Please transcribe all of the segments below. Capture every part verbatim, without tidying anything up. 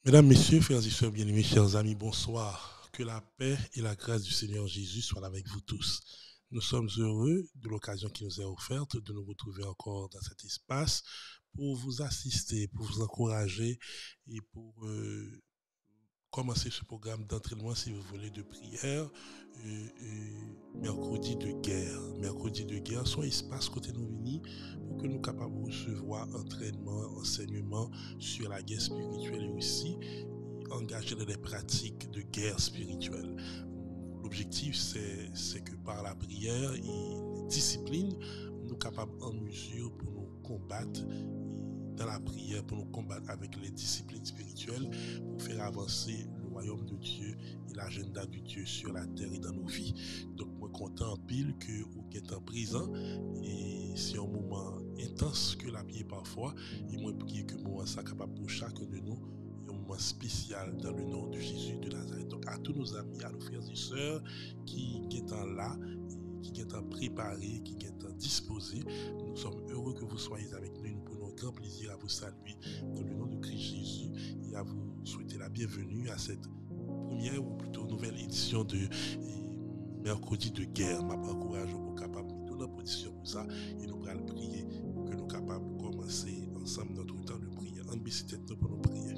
Mesdames, Messieurs, frères et sœurs bien-aimés, chers amis, bonsoir. Que la paix et la grâce du Seigneur Jésus soient avec vous tous. Nous sommes heureux de l'occasion qui nous est offerte de nous retrouver encore dans cet espace pour vous assister, pour vous encourager et pour euh, commencer ce programme d'entraînement, si vous voulez, de prière. Euh, euh, mercredi de guerre. Mercredi de guerre, son espace côté nous unis pour que nous soyons capables de recevoir entraînement, enseignement sur la guerre spirituelle et aussi engager dans des pratiques de guerre spirituelle. L'objectif, c'est, c'est que par la prière et les disciplines, nous sommes capables en mesure pour nous combattre dans la prière, pour nous combattre avec les disciplines spirituelles, pour faire avancer le royaume de Dieu et l'agenda de Dieu sur la terre et dans nos vies. Donc, moi, content en pile que vous êtes en prison et c'est un moment intense que la prière parfois, et moi, prier que moi, ça capable pour chacun de nous, un moment spécial dans le nom de Jésus de Nazareth. Donc, à tous nos amis, à nos frères et sœurs qui sont là, qui sont préparés, qui sont disposés, nous sommes heureux que vous soyez avec nous. Nous prenons grand plaisir à vous saluer dans le nom de Christ Jésus et à vous souhaiter la bienvenue à cette première ou plutôt nouvelle édition de mercredi de guerre. Je m'encourage pour capable de donner position pour ça et nous allons prier pour que nous capables de commencer ensemble notre temps de prière. En tête nous pour nous prier.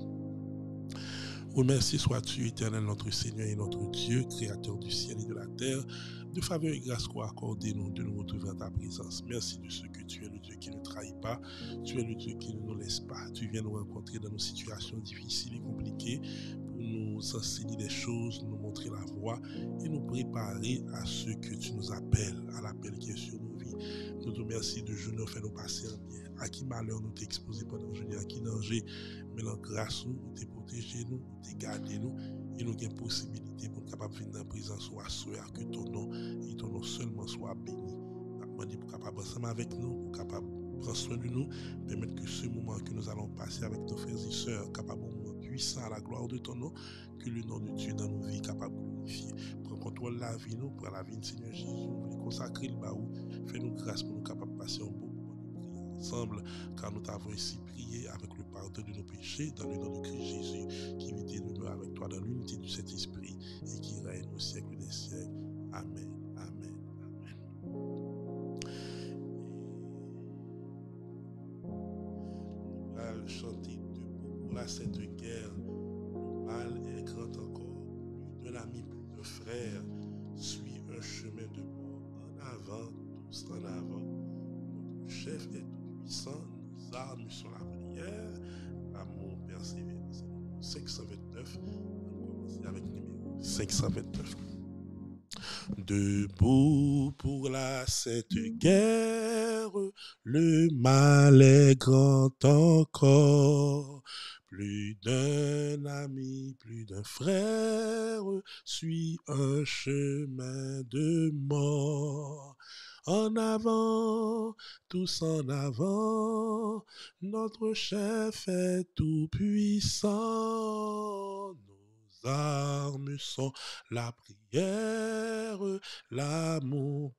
Remercié sois-tu, éternel, notre Seigneur et notre Dieu, créateur du ciel et de la terre, de faveur et grâce qu'on accorde nous de nous retrouver en ta présence. Merci de ce que tu es le Dieu qui ne trahit pas, tu es le Dieu qui ne nous laisse pas. Tu viens nous rencontrer dans nos situations difficiles et compliquées pour nous enseigner des choses, nous montrer la voie et nous préparer à ce que tu nous appelles, à l'appel qui est sur nos vies. Nous te remercions de journée, fait nous passer en bien. À qui malheur nous t'es exposé pendant le journée, à qui danger, mais la grâce nous t'es protégé nous, t'es gardé nous, et nous avons possibilité pour nous capables de venir dans la présence ou assurer que ton nom et ton nom seulement soit béni. Nous demandons pour capable ensemble avec nous, pour capable prendre soin de nous, permettre que ce moment que nous allons passer avec nos frères et sœurs, capable de moment puissant à la gloire de ton nom, que le nom de Dieu dans nos vies capable de glorifier. Prends contrôle de la vie nous, pour la vie de Seigneur Jésus, nous voulons consacrer le baou, fais-nous grâce pour nous capables de passer un bon moment de prière ensemble, car nous t'avons ici prié avec le pardon de nos péchés dans le nom de Christ Jésus, qui vit et demeure avec toi dans l'unité du Saint-Esprit et qui règne au siècle des siècles. Amen, amen, amen. Nous allons chanter debout pour la sainte guerre. Le mal est grand encore, plus d'un ami, plus d'un frère, suit un chemin de mort. En avant, tous en avant. Notre chef est tout puissant, nos armes sont la prière, l'amour persévérance. cinq cent vingt-neuf, on va commencer avec le numéro cinq cent vingt-neuf. Debout pour la sainte guerre, le mal est grand encore. Plus d'un ami, plus d'un frère, suit un chemin de mort. En avant, tous en avant, notre chef est tout puissant. Nos armes sont la prière, l'amour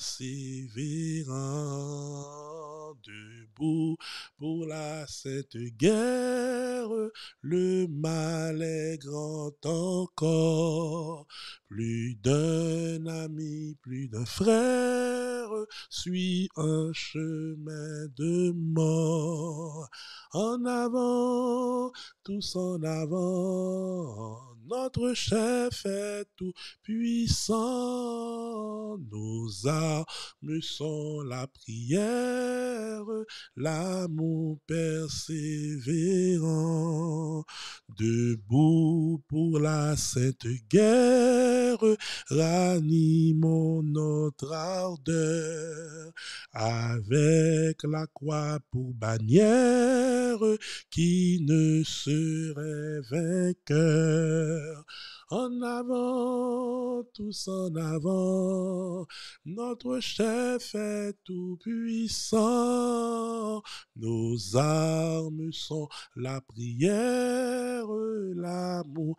persévérant. Debout pour la sainte guerre, le mal est grand encore. Plus d'un ami, plus d'un frère, suit un chemin de mort. En avant, tous en avant, notre chef est tout puissant. Nos armes sont la prière, l'amour persévérant. Debout pour la sainte guerre, ranimons notre ardeur avec la croix pour bannière qui ne serait vainqueur. En avant, tous en avant, notre chef est tout puissant. Nos armes sont la prière, l'amour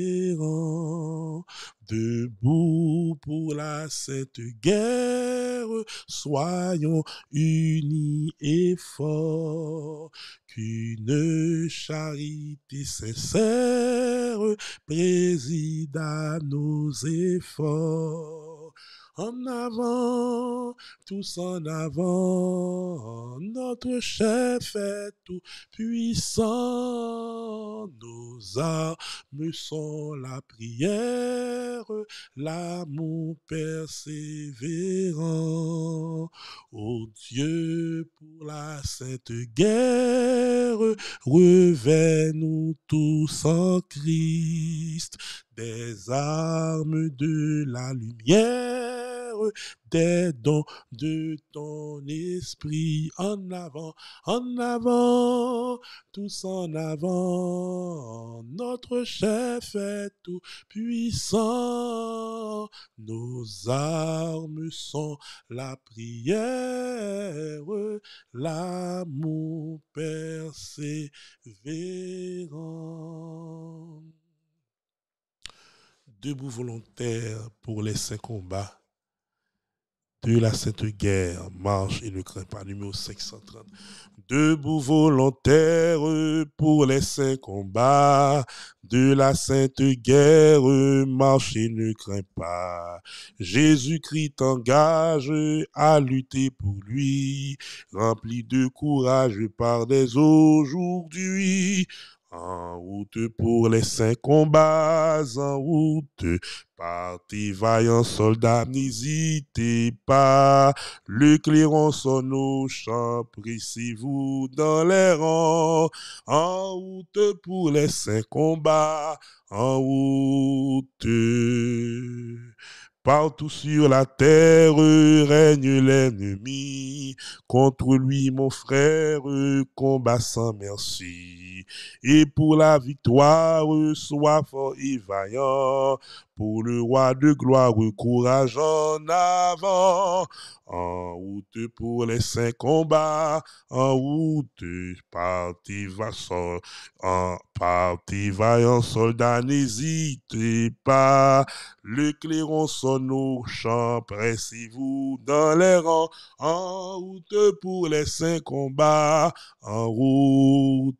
persévérant. Debout pour la sainte guerre, soyons unis et forts, qu'une charité sincère préside à nos efforts. En avant, tous en avant, notre chef est tout puissant. Nos armes sont la prière, l'amour persévérant. Ô Dieu, pour la sainte guerre, revêt-nous tous en Christ, des armes de la lumière, des dons de ton esprit. En avant, en avant, tous en avant, notre chef est tout puissant. Nos armes sont la prière, l'amour persévérant. Debout volontaires pour les saints combats de la Sainte Guerre, marche et ne crains pas, numéro cinq cent trente. Debout volontaires pour les saints combats de la Sainte Guerre, marche et ne crains pas. Jésus-Christ t'engage à lutter pour lui, rempli de courage par des aujourd'hui. En route pour les saints combats, en route, partez vaillants soldats, n'hésitez pas. Le clairon sonne au champ, pressez-vous dans les rangs. En route pour les saints combats, en route. Partout sur la terre règne l'ennemi. Contre lui, mon frère, combat sans merci. Et pour la victoire, sois fort et vaillant. Pour le roi de gloire, courage en avant. En route pour les saints combats, en route, partez vassal, en partez vaillant soldats, n'hésitez pas. Le clairon sonne au champ, pressez-vous dans les rangs. En route pour les saints combats, en route.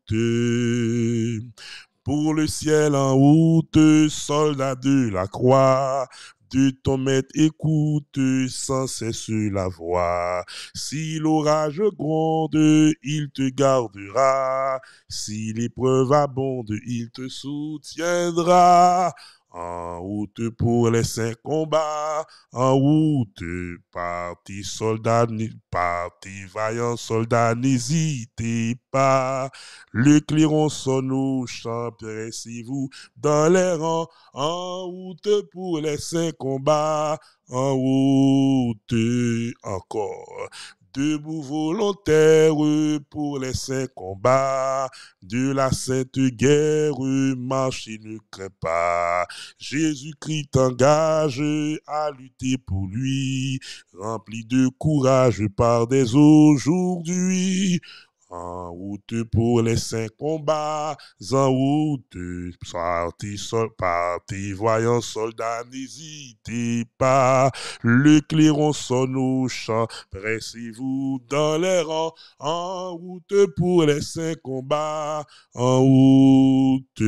Pour le ciel en route, soldats de la croix, de ton maître écoute sans cesse la voix. Si l'orage gronde, il te gardera. Si l'épreuve abonde, il te soutiendra. En route pour les saints combats, en route, partis soldats, partis vaillants soldats, n'hésitez pas. Le clairon sonne au champ, pressez-vous dans les rangs. En route pour les saints combats, en route encore. Debout volontaires pour les saints combats de la sainte guerre, marche et ne crains pas. Jésus-Christ t'engage à lutter pour lui, rempli de courage par des aujourd'hui. En route pour les saints combats, en route, partis sol, partis voyants soldats, n'hésitez pas. Le clairon sonne au champ, pressez-vous dans les rangs. En route pour les saints combats, en route.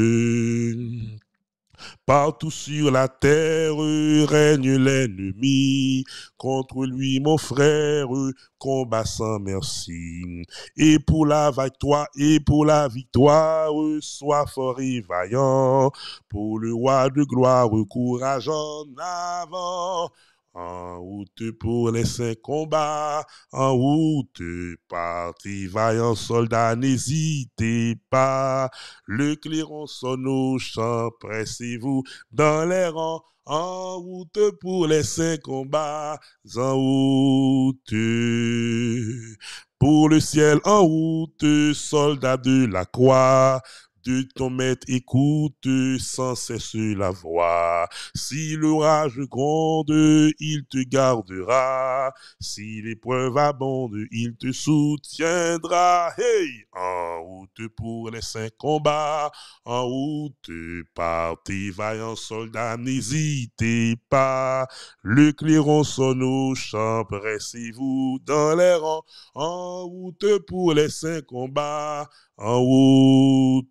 Partout sur la terre règne l'ennemi. Contre lui, mon frère, combat sans merci. Et pour la victoire, et pour la victoire, sois fort et vaillant. Pour le roi de gloire, courage en avant. En route pour les saints combats, en route, partis vaillants soldats, n'hésitez pas. Le clairon sonne au champ, pressez-vous dans les rangs. En route pour les saints combats, en route. Pour le ciel en route, soldats de la croix, de ton maître écoute sans cesse la voix. Si l'orage gronde, il te gardera. Si l'épreuve abonde, il te soutiendra. Hey! En route pour les saints combats, en route partez, vaillants soldats, n'hésitez pas. Le clairon sonne au champ, pressez-vous dans les rangs, en route pour les saints combats, en route.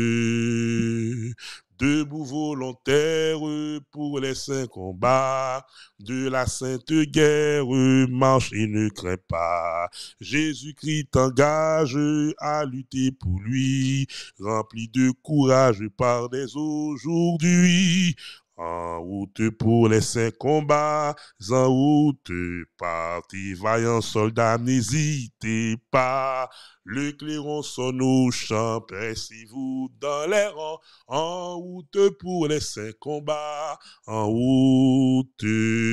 Debout volontaires pour les saints combats, de la sainte guerre, marche et ne crains pas. Jésus-Christ t'engage à lutter pour lui, rempli de courage par des aujourd'hui. En route pour les saints combats, en route partez, vaillants soldats, n'hésitez pas. Le clairon sonne au champ, pressez-vous dans les rangs, en route pour les saints combats, en route.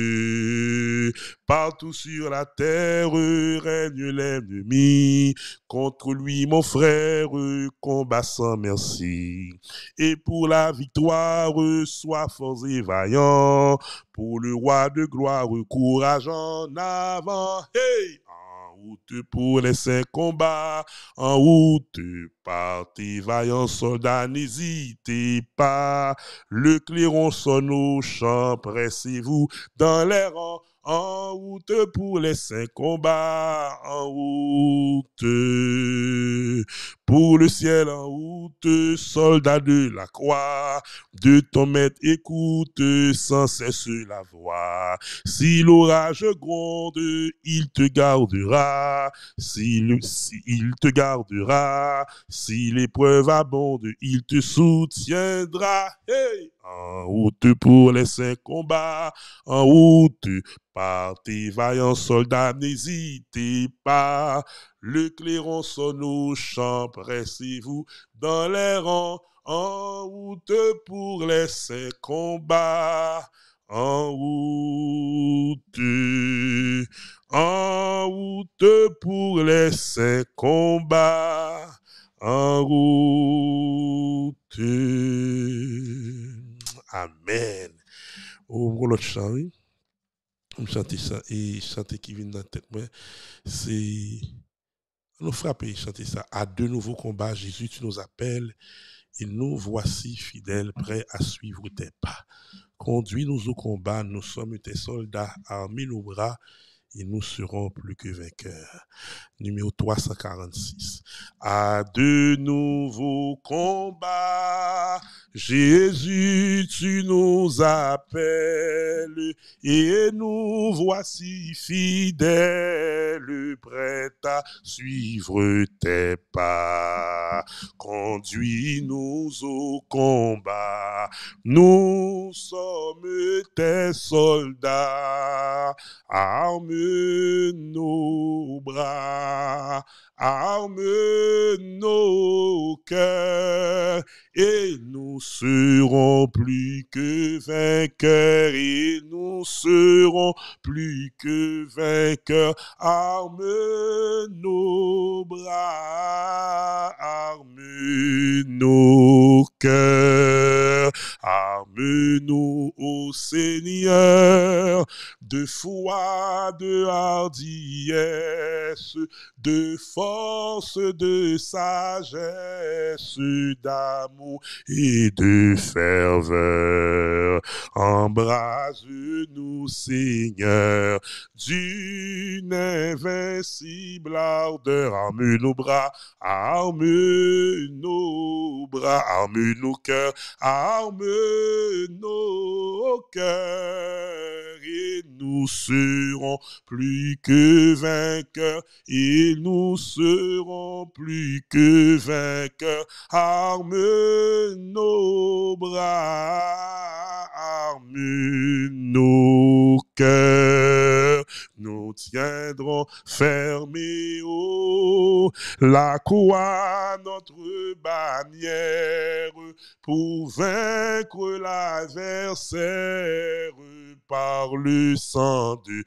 Partout sur la terre règne l'ennemi, contre lui mon frère, combat sans merci. Et pour la victoire, sois fort et vaillant, pour le roi de gloire, courage en avant. Hey! En route pour les saints combats, en route partez, vaillants soldats, n'hésitez pas. Le clairon sonne au champ, pressez-vous dans les rangs, en route pour les saints combats, en route pour le ciel, en route, soldats de la croix, de ton maître écoute sans cesse la voix. Si l'orage gronde, il te gardera. Si, le, si il te gardera. Si l'épreuve abonde, il te soutiendra. Hey! En route pour les saints combats, en route partez, vaillants soldats, n'hésitez pas. Le clairon sonne au champ, pressez-vous dans les rangs, en route pour les saints combats, en route, en route pour les saints combats, en route. Amen. Ouvrons l'autre chant, oui. On chante ça et chanter qui vient dans la tête, c'est nous frapper, chanter ça. À de nouveaux combats, Jésus, tu nous appelles et nous voici fidèles, prêts à suivre tes pas. Conduis-nous au combat, nous sommes tes soldats, armés nos bras et nous serons plus que vainqueurs. Numéro trois cent quarante-six. À de nouveaux combats, Jésus, tu nous appelles et nous voici fidèles, prêts à suivre tes pas. Conduis-nous au combat, nous sommes tes soldats, arme nos bras, arme nos cœurs, et nous serons plus que vainqueurs, et nous serons plus que vainqueurs. Arme nos bras, arme nos cœurs, arme-nous, ô Seigneur, de foi, de hardiesse, de force, de sagesse, d'amour et de ferveur. Embrase-nous, Seigneur, d'une invincible ardeur. Arme nos bras, arme nos bras, arme nos cœurs, arme nos cœurs, et nous serons plus que vainqueurs, et nous serons plus que vainqueurs. Arme nos bras, arme nos cœurs, nous tiendrons fermés haut la croix, notre bannière, pour vaincre l'adversaire par le sang de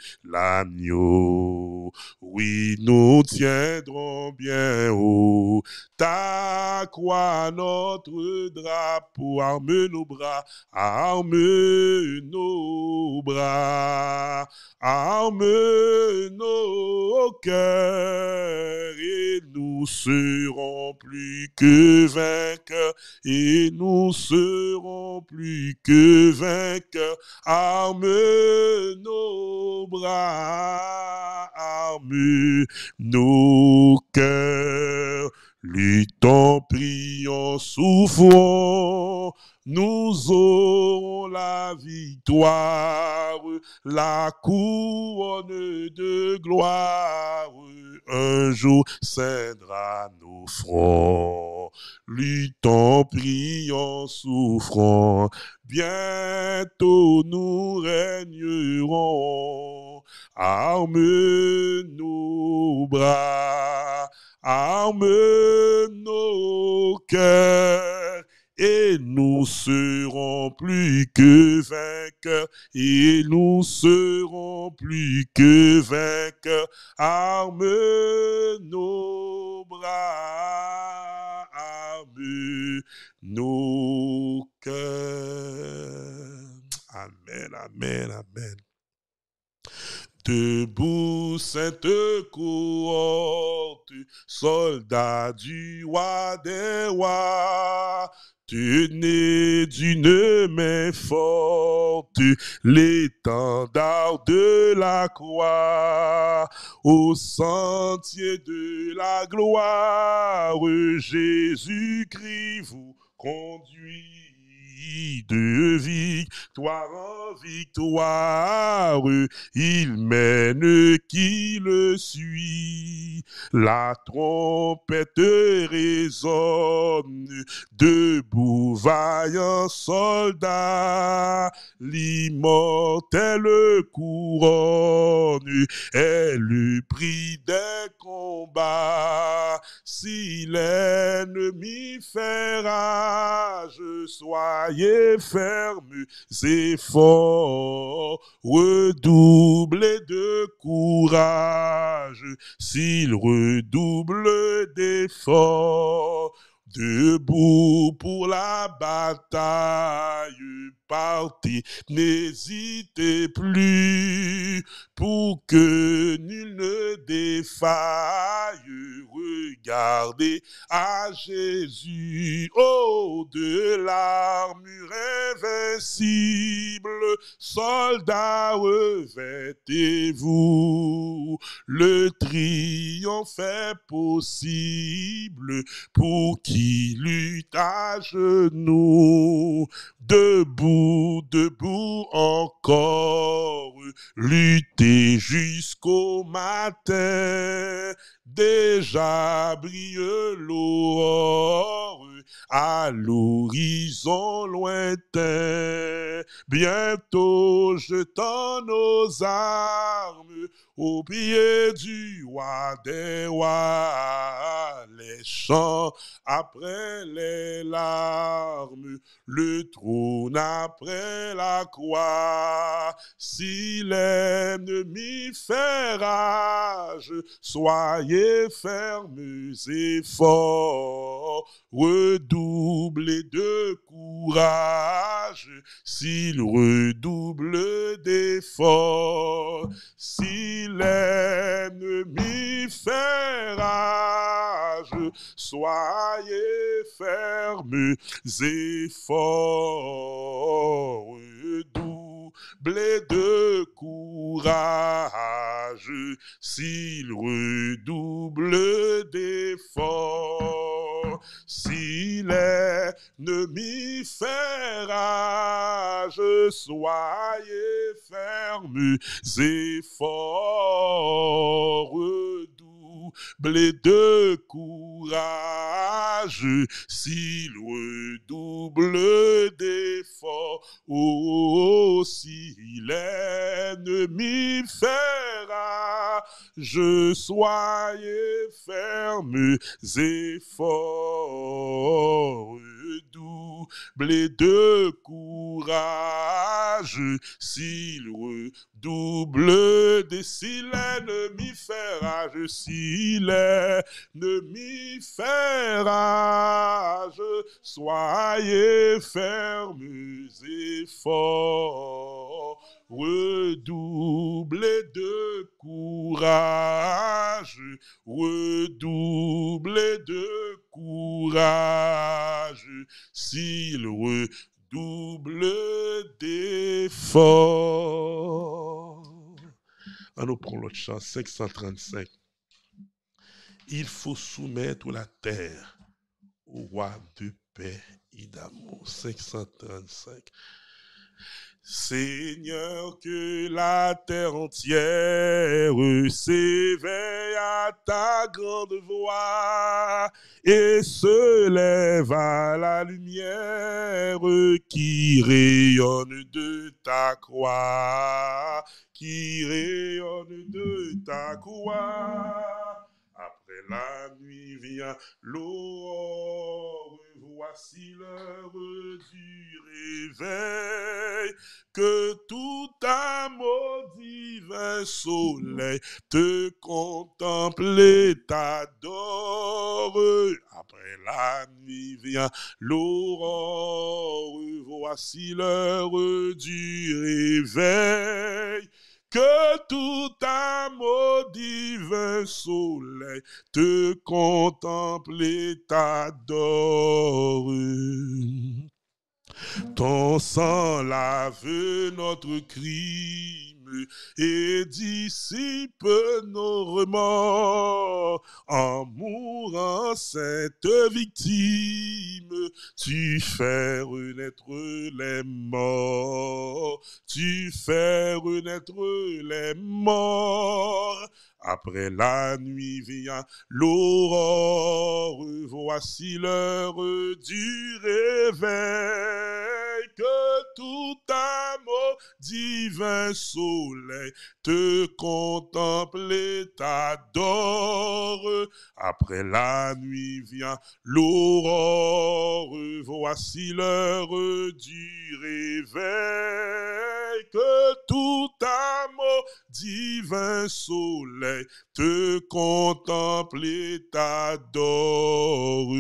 l'agneau. Oui, nous tiendrons bien haut ta croix notre drapeau, arme nos bras, arme nos bras, arme nos cœurs, et nous serons plus que vainqueurs, et nous serons plus que vainqueurs, arme nos bras, arme nos cœurs, luttons, prions, souffrons, nous aurons la victoire, la couronne de gloire, un jour ceindra nos fronts. Luttons, prions, souffrons, bientôt nous régnerons. Arme nos bras, arme nos cœurs, et nous serons plus que vainqueurs, et nous serons plus que vainqueurs. Arme nos bras, arme nos cœurs. Amen, amen, amen. Debout, sainte cohorte, soldats du roi des rois, tenez d'une main forte l'étendard de la croix, au sentier de la gloire, Jésus-Christ vous conduit de victoire en victoire, il mène qui le suit. La trompette résonne, debout vaillant soldat, l'immortelle couronne est le prix des combats. Si l'ennemi fait rage, soyez fermes et forts, redoublez de courage, s'il redouble d'efforts. Debout pour la bataille, partez, n'hésitez plus, pour que nul ne défaille. Regardez à Jésus, oh, de l'armure invincible, soldats, revêtez-vous, le triomphe est possible pour qui lutte à genoux. Debout, debout encore, luttez jusqu'au matin, déjà brille l'aurore à l'horizon lointain. Bientôt jetant nos armes au pied du roi des rois, les chants après les larmes, le trône après la croix. Si l'ennemi fait rage, soyez fermes et forts, redoublez de courage, s'il redouble d'efforts. Si l'ennemi fait rage, soyez fermes et forts, redoublez de courage, s'il redouble d'efforts. Si l'ennemi fait rage, soyez fermes et forts, redoublez de courage, s'il redouble d'efforts. Oh, si l'ennemi fait rage, soyez fermes et forts, redoubler de courage, s'il redouble des s'il ennemi fait rage, s'il ennemi fait rage, soyez fermes et forts, redoublez de courage, redoublez de courage, s'il redouble d'efforts. On nous prend l'autre chant, cinq cent trente-cinq. Il faut soumettre la terre au roi de paix et d'amour. cinq cent trente-cinq. Seigneur, que la terre entière s'éveille à ta grande voix et se lève à la lumière qui rayonne de ta croix, qui rayonne de ta croix. Après la nuit vient l'aurore, voici l'heure du réveil, que tout amour divin soleil te contemple et t'adore. Après la nuit vient l'aurore, voici l'heure du réveil, que tout amour divin soleil te contemple et t'adore. Ton sang lave notre crime et dissipe nos remords. En mourant cette victime, tu fais renaître les morts. Tu fais renaître les morts. Après la nuit vient l'aurore, voici l'heure du réveil, que tout amour divin soleil te contemple et t'adore. Après la nuit vient l'aurore, voici l'heure du réveil, que tout amour divin soleil te contemple et t'adore.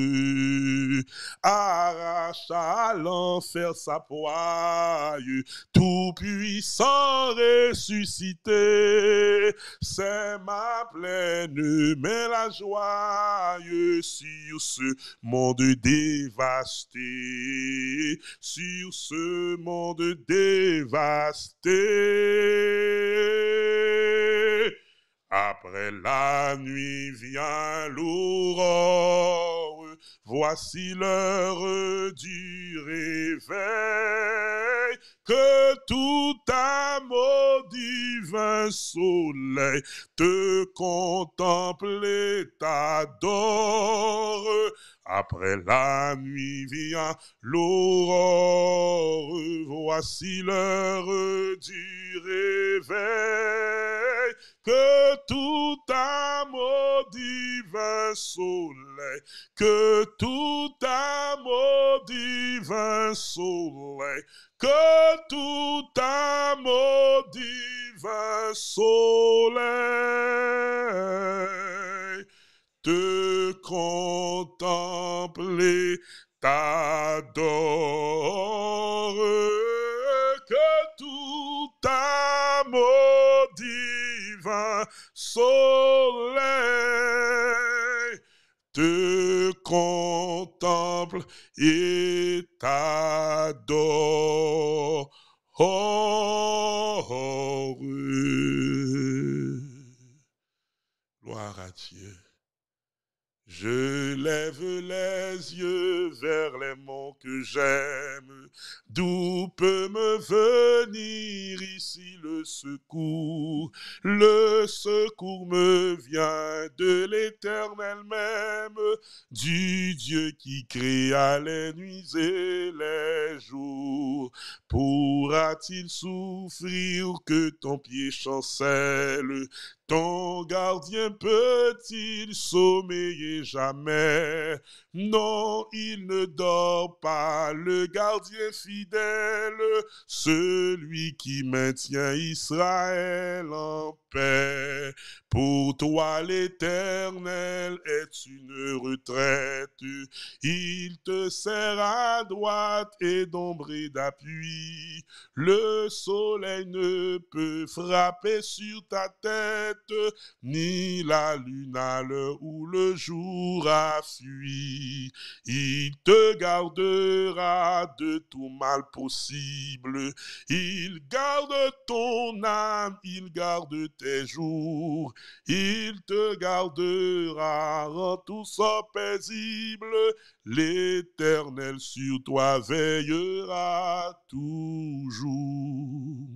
Arrache à l'enfer sa poigne, tout puissant ressuscité, c'est ma pleine mais la joie sur ce monde dévasté, sur ce monde dévasté. Après la nuit vient l'aurore, voici l'heure du réveil, que tout amour divin soleil te contemple et t'adore. Après la nuit vient l'aurore, voici l'heure du réveil, que tout amour divin soleil, que tout amour divin soleil, que tout amour divin soleil te contemple et t'adore, que tout amour divin soleil te contemple et t'adore. Gloire à Dieu. Je lève les yeux vers les monts que j'aime, d'où peut me venir ici le secours. Le secours me vient de l'Éternel même, du Dieu qui créa les nuits et les jours. Pourra-t-il souffrir que ton pied chancelle? Ton gardien peut-il sommeiller jamais? Non, il ne dort pas, le gardien fidèle, celui qui maintient Israël en paix. Pour toi, l'Éternel est une retraite. Il te sert à droite et d'ombre et d'appui. Le soleil ne peut frapper sur ta tête, ni la lune à l'heure où le jour a fui. Il te gardera de tout mal possible. Il garde ton âme, il garde tes jours. Il te gardera, rend tout ça paisible. L'Éternel sur toi veillera toujours.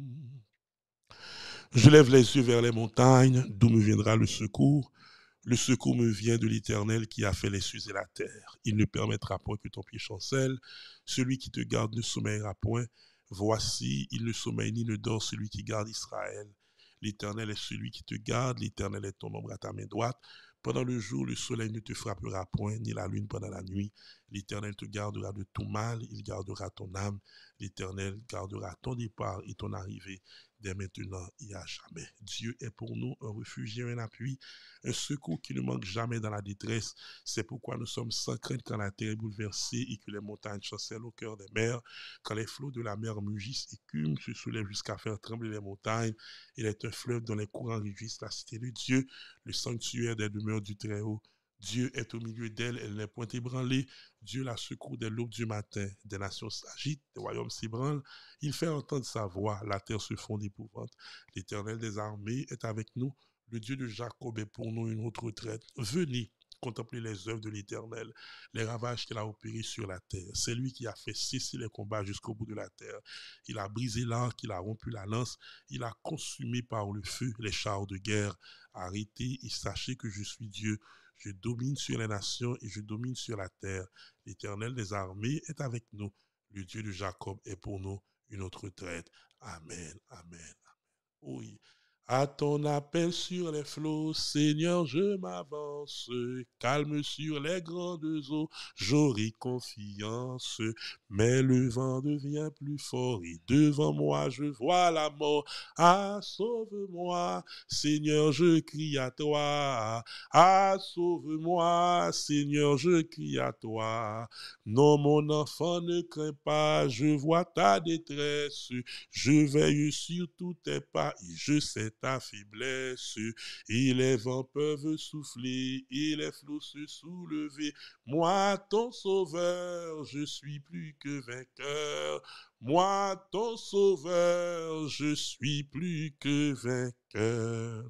Je lève les yeux vers les montagnes, d'où me viendra le secours. Le secours me vient de l'Éternel qui a fait les cieux et la terre. Il ne permettra point que ton pied chancelle. Celui qui te garde ne sommeillera point. Voici, il ne sommeille ni ne dort celui qui garde Israël. L'Éternel est celui qui te garde, l'Éternel est ton ombre à ta main droite. Pendant le jour, le soleil ne te frappera point, ni la lune pendant la nuit. L'Éternel te gardera de tout mal, il gardera ton âme. L'Éternel gardera ton départ et ton arrivée, dès maintenant et à jamais. Dieu est pour nous un refuge et un appui, un secours qui ne manque jamais dans la détresse. C'est pourquoi nous sommes sans crainte quand la terre est bouleversée et que les montagnes chancellent au cœur des mers, quand les flots de la mer mugissent et écument, se soulèvent jusqu'à faire trembler les montagnes. Il est un fleuve dont les courants régissent la cité de Dieu, le sanctuaire des demeures du Très-Haut. Dieu est au milieu d'elle, elle n'est point ébranlée. Dieu la secourt dès l'aube du matin. Des nations s'agitent, des royaumes s'ébranlent. Il fait entendre sa voix, la terre se fond d'épouvante. L'Éternel des armées est avec nous. Le Dieu de Jacob est pour nous une autre retraite. Venez contempler les œuvres de l'Éternel, les ravages qu'il a opérés sur la terre. C'est lui qui a fait cesser les combats jusqu'au bout de la terre. Il a brisé l'arc, il a rompu la lance, il a consumé par le feu les chars de guerre. Arrêtez et sachez que je suis Dieu. Je domine sur les nations et je domine sur la terre. L'Éternel des armées est avec nous. Le Dieu de Jacob est pour nous une autre retraite. Amen, amen. Oui. À ton appel sur les flots, Seigneur, je m'avance. Calme sur les grandes eaux, j'aurai confiance. Mais le vent devient plus fort et devant moi, je vois la mort. Ah, sauve-moi, Seigneur, je crie à toi. Ah, sauve-moi, Seigneur, je crie à toi. Non, mon enfant, ne crains pas, je vois ta détresse. Je veille sur tous tes pas et je sais ta faiblesse. Et les vents peuvent souffler et les flots se soulever. Moi, ton sauveur, je suis plus que vainqueur. Moi, ton sauveur, je suis plus que vainqueur.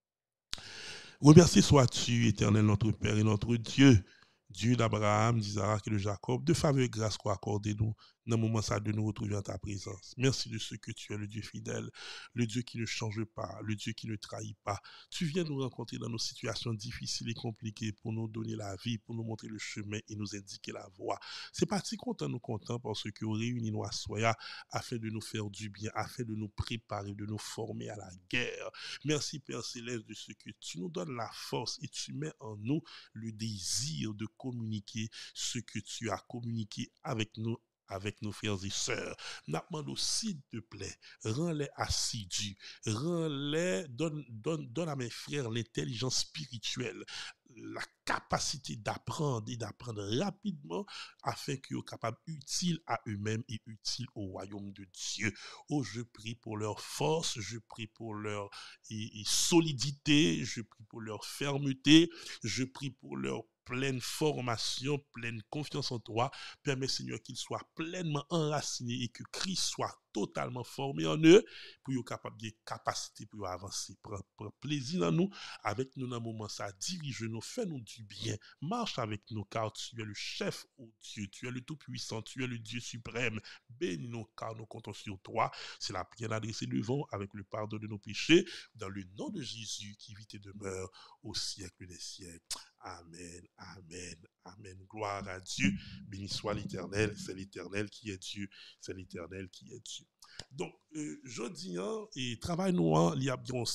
Remercié sois-tu, Éternel, notre Père et notre Dieu. Dieu d'Abraham, d'Isaac et de Jacob, de faveur et grâce qu'on accorde nous dans le moment ça de nous retrouver en ta présence. Merci de ce que tu es le Dieu fidèle, le Dieu qui ne change pas, le Dieu qui ne trahit pas. Tu viens nous rencontrer dans nos situations difficiles et compliquées pour nous donner la vie, pour nous montrer le chemin et nous indiquer la voie. C'est parti content, nous content parce que nous réunis nous soya afin de nous faire du bien, afin de nous préparer, de nous former à la guerre. Merci Père Céleste de ce que tu nous donnes la force et tu mets en nous le désir de communiquer ce que tu as communiqué avec nous, avec nos frères et sœurs. Nous demandons, s'il te plaît, rends-les assidus, rends-les, donne, donne, donne à mes frères l'intelligence spirituelle, la capacité d'apprendre et d'apprendre rapidement afin qu'ils soient capables, utiles à eux-mêmes et utiles au royaume de Dieu. Oh, je prie pour leur force, je prie pour leur et, et solidité, je prie pour leur fermeté, je prie pour leur pleine formation, pleine confiance en toi. Permets, Seigneur, qu'ils soient pleinement enracinés et que Christ soit totalement formé en eux pour qu'ils soient capables de capacité pour avancer. Prends, prends plaisir dans nous, avec nous dans le moment ça, dirige-nous, fais-nous du bien, marche avec nous car tu es le chef, oh Dieu, tu es le Tout-Puissant, tu es le Dieu suprême. Bénis-nous car nous comptons sur toi. C'est la prière adressée devant avec le pardon de nos péchés, dans le nom de Jésus qui vit et demeure au siècle des siècles. Amen, amen, amen. Gloire à Dieu. Béni soit l'Éternel. C'est l'Éternel qui est Dieu. C'est l'Éternel qui est Dieu. Donc, euh, je dis, hein, et travail noir, il y a bien,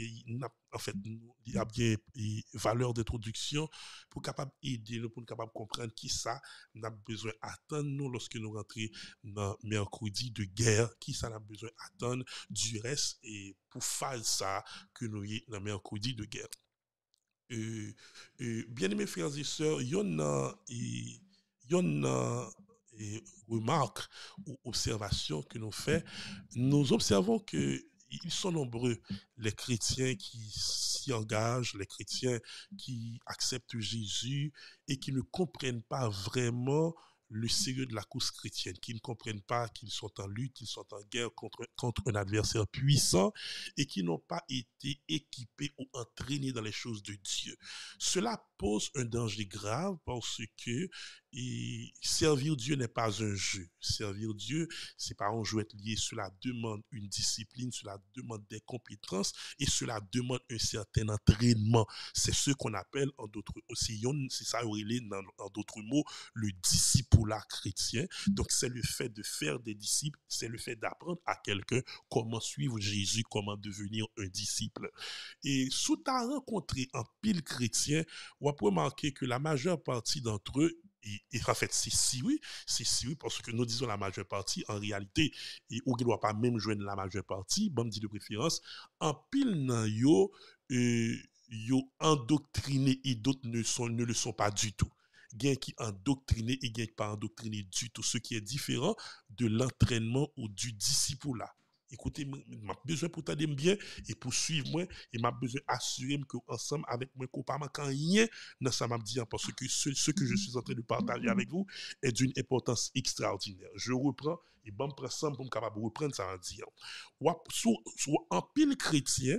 en fait, il y a bien et, valeur d'introduction pour capable aider nous, pour capable comprendre qui ça, n'a besoin d'attendre nous lorsque nous rentrons dans mercredi de guerre, qui ça n'a besoin d'attendre du reste et pour faire ça que nous y dans mercredi de guerre. Euh, euh, bien aimés frères et sœurs, il y en a, il y en a et remarques ou observations que nous faisons, nous observons que ils sont nombreux, les chrétiens qui s'y engagent, les chrétiens qui acceptent Jésus et qui ne comprennent pas vraiment le sérieux de la cause chrétienne, qui ne comprennent pas qu'ils sont en lutte, qu'ils sont en guerre contre, contre un adversaire puissant et qui n'ont pas été équipés ou entraînés dans les choses de Dieu. Cela pose un danger grave parce que et servir Dieu n'est pas un jeu. Servir Dieu, c'est pas un jouet lié. Cela demande une discipline, cela demande des compétences et cela demande un certain entraînement. C'est ce qu'on appelle en d'autres aussi, c'est ça en d'autres mots le discipulat chrétien. Donc c'est le fait de faire des disciples, c'est le fait d'apprendre à quelqu'un comment suivre Jésus, comment devenir un disciple. Et sous ta rencontré en pile chrétien, on peut remarquer que la majeure partie d'entre eux, et, et en fait, c'est si oui, c'est si oui, parce que nous disons la majeure partie, en réalité, et ou ne doit pas même joindre la majeure partie, bon, dit de préférence, en pile nan yo, euh, yo endoctriné et d'autres ne, sont, ne le sont pas du tout. Gain qui endoctriné et gain qui pas endoctriné du tout, ce qui est différent de l'entraînement ou du discipulat. Écoutez, m'a besoin pour t'aider bien et pour suivre moi et m'a besoin assurer que ensemble avec moi qu'on pas manquer rien dans ça m'a dit parce que ce, ce que je suis en train de partager avec vous est d'une importance extraordinaire. Je reprends et bon prend ensemble pour me capable reprendre ça en dire. Soit en pile chrétien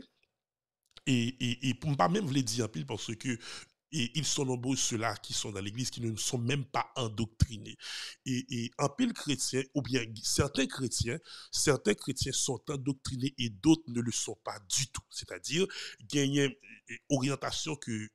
et et et pour pas même vous le dire en pile parce que et ils sont nombreux ceux-là qui sont dans l'église qui ne sont même pas endoctrinés. Et, et en pile chrétien, ou bien certains chrétiens, certains chrétiens sont endoctrinés et d'autres ne le sont pas du tout. C'est-à-dire, gagner une orientation que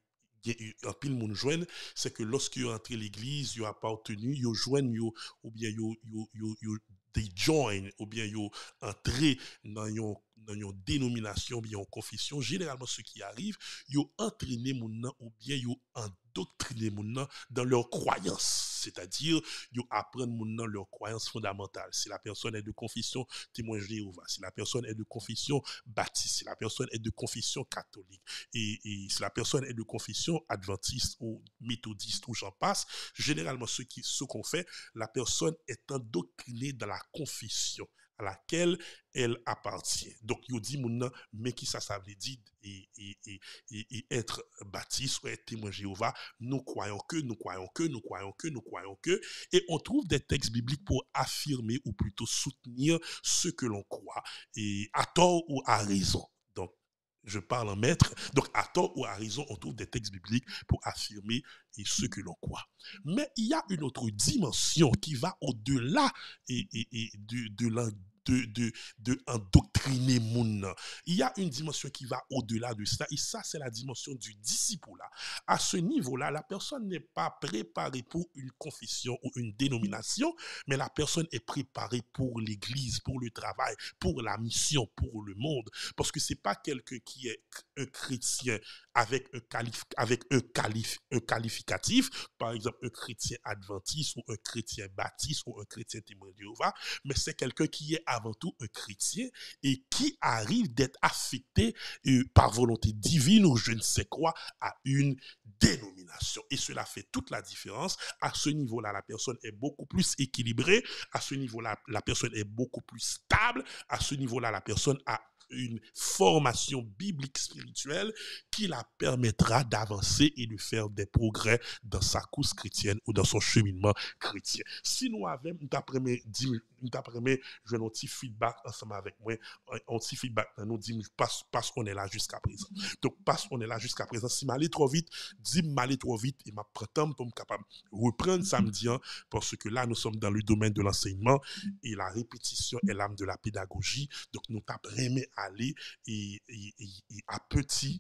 en pile moun joine, c'est que lorsque vous entrez l'église, vous appartenu, vous joignent ou bien vous vous vous they join ou bien vous entrez dans une dans une dénomination ou bien en confession, généralement ce qui arrive, vous entraînez moun nan ou bien vous endoctrinez moun nan dans leur croyance, c'est-à-dire vous apprennent moun nan leur croyance fondamentale. Si la personne est de confession témoin de Jéhovah, si la personne est de confession baptiste, si la personne est de confession catholique et, et si la personne est de confession adventiste ou méthodiste ou j'en passe, généralement ce qui ce qu'on fait, la personne est endoctrinée dans la confession à laquelle elle appartient. Donc, il dit, mais qui ça, ça veut dire, et, et, et, et, et être baptiste ou être témoin Jéhovah, nous croyons que, nous croyons que, nous croyons que, nous croyons que, et on trouve des textes bibliques pour affirmer ou plutôt soutenir ce que l'on croit, et à tort ou à raison. Donc, je parle en maître. Donc, à tort ou à raison, on trouve des textes bibliques pour affirmer et ce que l'on croit. Mais il y a une autre dimension qui va au-delà et, et, et de, de l'un de, de, de endoctriner moun. Il y a une dimension qui va au-delà de ça, et ça, c'est la dimension du discipulat. À ce niveau-là, la personne n'est pas préparée pour une confession ou une dénomination, mais la personne est préparée pour l'église, pour le travail, pour la mission, pour le monde. Parce que c'est pas quelqu'un qui est un chrétien avec un, qualif avec un, qualif un qualificatif, par exemple un chrétien adventiste ou un chrétien baptiste ou un chrétien témoin de Jéhovah, mais c'est quelqu'un qui est avant tout un chrétien et qui arrive d'être affecté euh, par volonté divine ou je ne sais quoi à une dénomination. Et cela fait toute la différence. À ce niveau-là, la personne est beaucoup plus équilibrée. À ce niveau-là, la personne est beaucoup plus stable. À ce niveau-là, la personne a une formation biblique spirituelle qui la permettra d'avancer et de faire des progrès dans sa course chrétienne ou dans son cheminement chrétien. Si nous avons, nous t'apprenons, je un petit feedback ensemble avec moi, un petit feedback, nous dit parce, parce qu'on est là jusqu'à présent. Donc, parce qu'on est là jusqu'à présent, si m'aller trop vite, dis m'aller trop vite et m'a prétendre pour me capable reprendre samedi, parce que là, nous sommes dans le domaine de l'enseignement et la répétition est l'âme de la pédagogie. Donc, nous t'apprenons aller et, et, et, et à petit et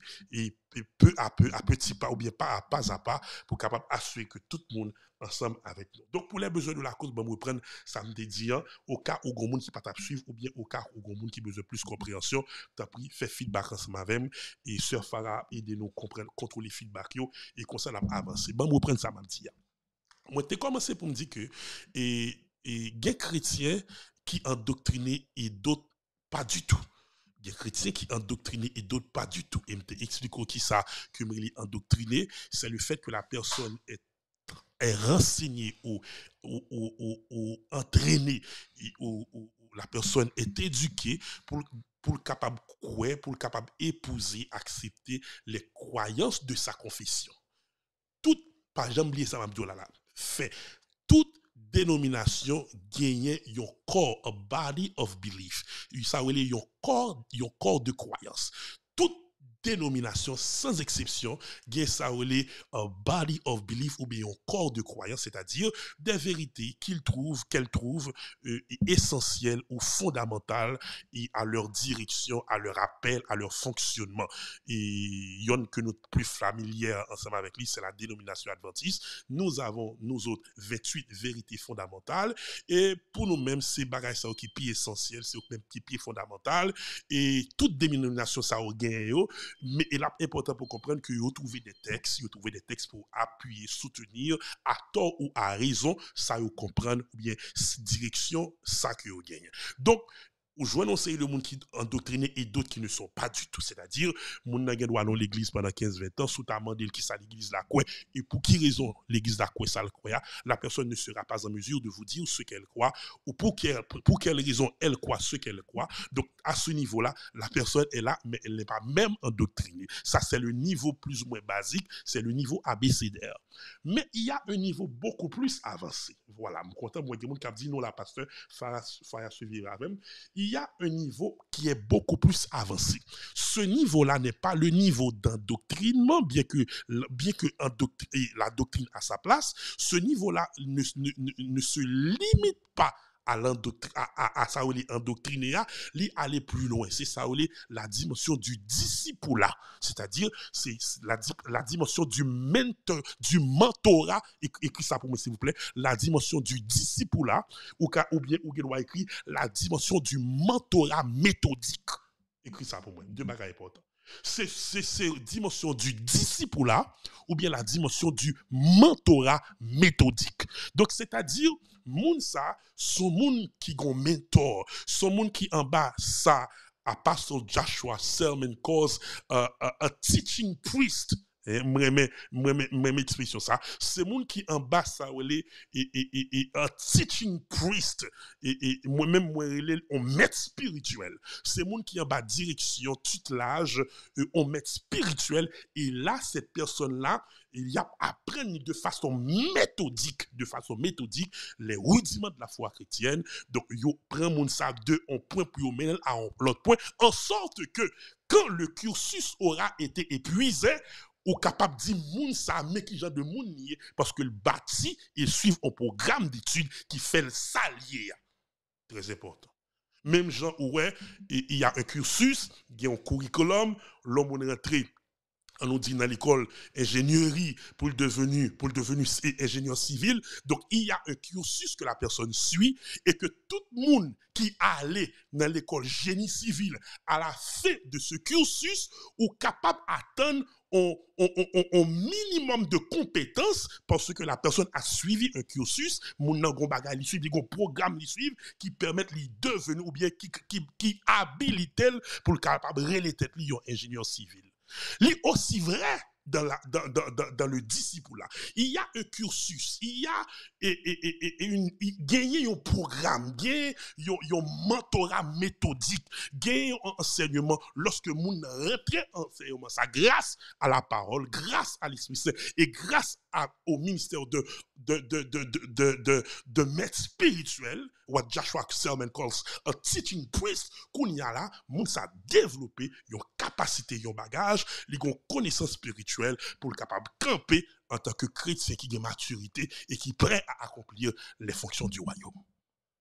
et, et peu à peu, à petit pas, ou bien pas à pas à pas, pour capable assurer que tout le monde ensemble avec nous. Donc, pour les besoins de la cause, bon, je reprendre ça me dit, hein, au cas où il y a monde qui pas t'a suivre, ou bien au cas où il y a monde qui besoin de plus de compréhension, t'as pris, fait feedback ensemble avec moi, et Sœur Farah, aidez-nous comprendre, contrôler feedback, yo, et comme ça, on a avancé. Bon, je reprendre ça me dit. Moi, t'ai commencé pour me dire que, et, et, des chrétiens qui endoctrinés et d'autres pas du tout. Il y a des chrétiens qui endoctrinés et d'autres pas du tout. Et je t'explique qui ça que me endoctriné, c'est le fait que la personne est, est renseignée ou, ou, ou, ou, ou entraînée, ou, ou, ou la personne est éduquée pour pour le capable croire, pour le capable épouser, accepter les croyances de sa confession. Tout, par exemple, ça m'a dit là là, fait toute dénomination gagne un corps, a body of belief. Ça veut dire un corps, un corps de croyance. Toute dénomination, sans exception, gagne ça veut dire un body of belief ou bien un corps de croyance, c'est-à-dire des vérités qu'ils trouvent, qu'elles trouvent euh, essentielles ou fondamentales et à leur direction, à leur appel, à leur fonctionnement. Et il y en a que notre plus familière ensemble avec lui, c'est la dénomination adventiste. Nous avons, nous autres, vingt-huit vérités fondamentales. Et pour nous-mêmes, c'est bagages ça qui est essentiel, c'est même qui est fondamental. Et toute dénomination, ça a gagné. Mais il est important pour comprendre que vous trouvez des textes, vous trouvez des textes pour appuyer, soutenir, à tort ou à raison, ça vous comprendre, ou bien direction, ça que vous gagnez. Donc, ou joignons c'est le monde qui endoctriné et d'autres qui ne sont pas du tout, c'est-à-dire moun nan gen doit dans l'église pendant quinze vingt ans sous ta mandé qui ça l'église la quoi et pour qui raison l'église la quoi ça le croit, la personne ne sera pas en mesure de vous dire ce qu'elle croit ou pour quelle pour quelle raison elle croit ce qu'elle croit. Donc à ce niveau-là, la personne est là mais elle n'est pas même endoctrinée. Ça c'est le niveau plus ou moins basique, c'est le niveau abécédaire. Mais il y a un niveau beaucoup plus avancé. Voilà, je suis content moi quelqu'un qui a dit non la pasteur Farah Farah suivre avec. Il y a un niveau qui est beaucoup plus avancé. Ce niveau-là n'est pas le niveau d'endoctrinement, bien que, bien que la doctrine a sa place. Ce niveau-là ne, ne, ne se limite pas à l'endoctriné, à, à, à ça où les endoctriné, il aller plus loin. C'est ça où la dimension du discipulat, c'est-à-dire c'est la, la dimension du mentor, du mentorat, écrit ça pour moi s'il vous plaît, la dimension du discipulat, ou, ou bien ou doit écrit la dimension du mentorat méthodique. Écrit ça pour moi, deux bagages importants. C'est cette dimension du discipulat ou bien la dimension du mentorat méthodique. Donc, c'est-à-dire, moun ça, son moun qui gon mentor, son moun qui en bas ça, Apostle Joshua Selman calls uh, a, a teaching priest. Moi, m'explication ça. C'est moun qui en bas ça, et, et, et, et un teaching priest. Et, et moi-même, moi, on maître spirituel. C'est moun qui en bas direction, tutelage, on maître spirituel. Et là, cette personne-là, il y a apprendre de façon méthodique, de façon méthodique, les rudiments de la foi chrétienne. Donc, yo prend moun ça de un point pour yo mener à l'autre point, en sorte que quand le cursus aura été épuisé, ou capable de dire moun ça mais qui genre de moun nié parce que le bâti il suit un programme d'études qui fait le salier très important même genre ouais il y a un cursus il y a un curriculum l'homme on est rentré on nous dit dans l'école ingénierie pour le devenu pour le devenu ingénieur civil. Donc il y a un cursus que la personne suit et que tout le monde qui allait dans l'école génie civil à la fin de ce cursus est capable d'atteindre un, un, un, un minimum de compétences parce que la personne a suivi un cursus, mon nan gon bagay li suivi, gon programme li suivi qui permettent lui devenir ou bien qui qui qui habilite pour le capable relé tête li un ingénieur civil. C'est aussi vrai dans, la, dans, dans, dans, dans le disciple-là. Il y a un cursus, il y a et, et, et, et une, gagner un programme, gagner un mentorat méthodique, gagner un enseignement lorsque moun rentre en enseignement, ça grâce à la parole, grâce à l'Esprit Saint et grâce à, au ministère de, de, de, de, de, de, de, de maître spirituel, what Joshua Selman calls a teaching priest, qu'on y a là, moun ça développé une capacité, un bagage, une connaissance spirituelle pour le capable de camper en tant que chrétien qui a maturité et qui est prêt à accomplir les fonctions du royaume.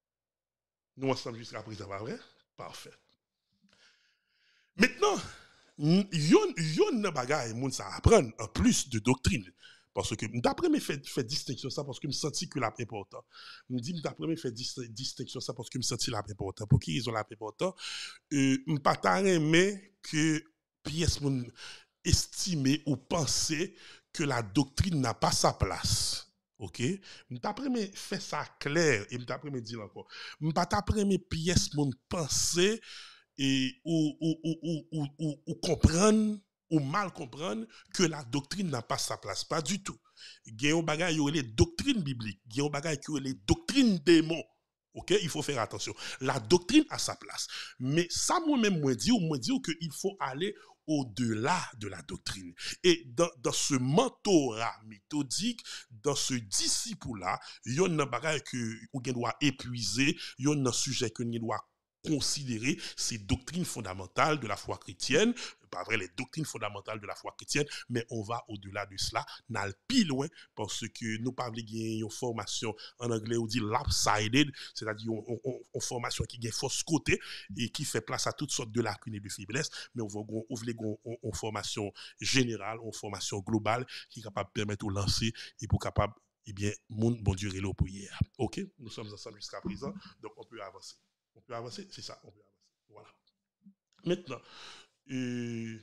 Nous ensemble jusqu'à présent, pas vrai? Parfait. Maintenant, yon yon nan bagay moun ça apprendre en plus de doctrine. Parce que d'après me fait fait distinction ça parce que me senti que la important. Me dit d'après me fait distinction ça parce que me senti la important. Pour qui ils ont la important euh me pas ta aimer que pièce moun estimer ou penser que la doctrine n'a pas sa place. OK, d'après me fait ça clair et d'après me dire encore. Me pas d'après me pièce moun penser et ou ou ou ou ou, ou comprendre ou mal comprendre que la doctrine n'a pas sa place. Pas du tout. Il y a un bagage qui est les doctrines bibliques, il y a un bagage qui est les doctrines démons. OK, il faut faire attention. La doctrine a sa place. Mais ça moi-même moi dit ou moi dit qu'il faut aller au-delà de la doctrine. Et dans, dans ce mentorat méthodique, dans ce disciple-là, il y a un bagage que ou doit épuiser, il y a un sujet que nous doit considérer ces doctrines fondamentales de la foi chrétienne, pas vrai les doctrines fondamentales de la foi chrétienne, mais on va au-delà de cela, n'al plus loin parce que nous pas gagner une formation en anglais on dit lopsided, c'est-à-dire une formation qui gagne fausse côté et qui fait place à toutes sortes de lacunes et de faiblesses, mais on va ouvrir une formation générale, une formation globale qui est capable de permettre de lancer et pour capable eh bien monde bon Dieu relais pour hier. OK, nous sommes ensemble jusqu'à présent, donc on peut avancer. On peut avancer, c'est ça, on peut avancer. Voilà. Maintenant, euh,